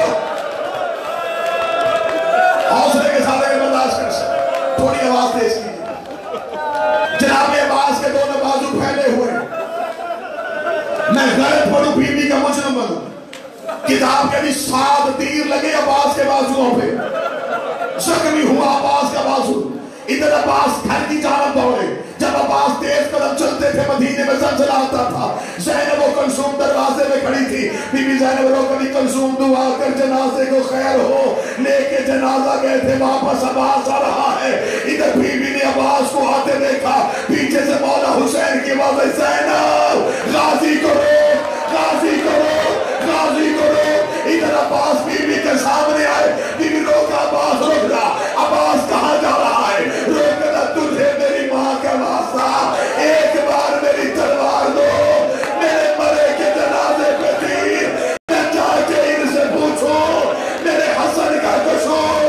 حوصلے کے ساتھ اگر برداشت کر سکتے تھوڑی آواز تیز کیجیے۔ جناب عباس کے دونوں بازو پھیلے ہوئے، میں غلط پڑھوں بیوی کا مجرم بنوں، کتاب کے بھی 7 تیر لگے عباس کے بازووں پہ، زخمی ہوا عباس کا بازو۔ ادھر عباس گھر کی جانب دوڑے، جب عباس تیز قدم چلتے تھے مدینے میں زلزلہ آتا تھا، زینب و کلثوم دروازے میں کھڑی تھی، بی بی زینب رو کبھی کلثوم دعا کر جنازے کو خیر ہو، لے کے جنازہ گئے تھے، واپس عباس آ رہا ہے۔ ادھر بی بی نے عباس کو آتے دیکھا، پیچھے سے مولا حسین کی آواز، زینب غازی کو روک، غازی کو روک، غازی کو روک۔ ادھر عباس بی بی کے سامنے آئے، بی بی روکا، عباس روک رہا، عباس کہاں جا رہا ہے؟ روکنا تجھے میری ماں کا واسطہ، ایک بار میری تلوار دو، میرے مرے کے جنازے پہ تیر، میں جا کے ان سے پوچھوں میرے حسن کا قصور۔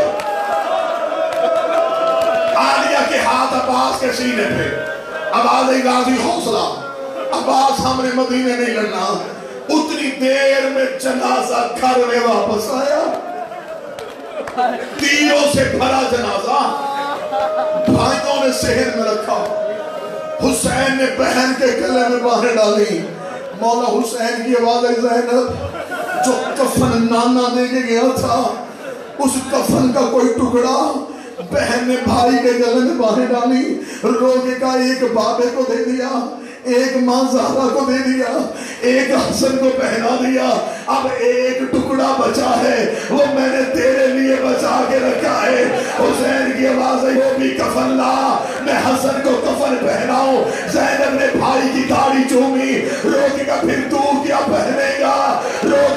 عالیہ کے ہاتھ عباس کے سینے پہ، عباس غازی حوصلہ، عباس ہم نے مدینے نہیں لڑنا۔ اتنی دیر میں جنازہ گھر میں واپس آیا، تیروں سے بھرا جنازہ، بھائیوں نے صحن میں رکھا، حسین نے بہن کے گلے میں باہیں ڈالی۔ مولا حسین کی آواز ہے، زینب جو کفن نانا دے کے گیا تھا، اس کفن کا کوئی ٹکڑا بہن نے بھائی کے گلے میں باہیں ڈالی، رو کے کہا ایک بابے کو دے دیا، ایک ماں زہرا کو دے دیا، ایک حسن کو پہنا دیا، اب ایک ٹکڑا بچا ہے، وہ میں نے تیرے لیے بچا کے رکھا ہے۔ حسین کی آواز ہے وہ بھی کفن لا، میں حسن کو کفن پہناؤں۔ زینب نے بھائی کی داڑھی چومی، روکے گا پھر تو کیا پہنے گا، روکے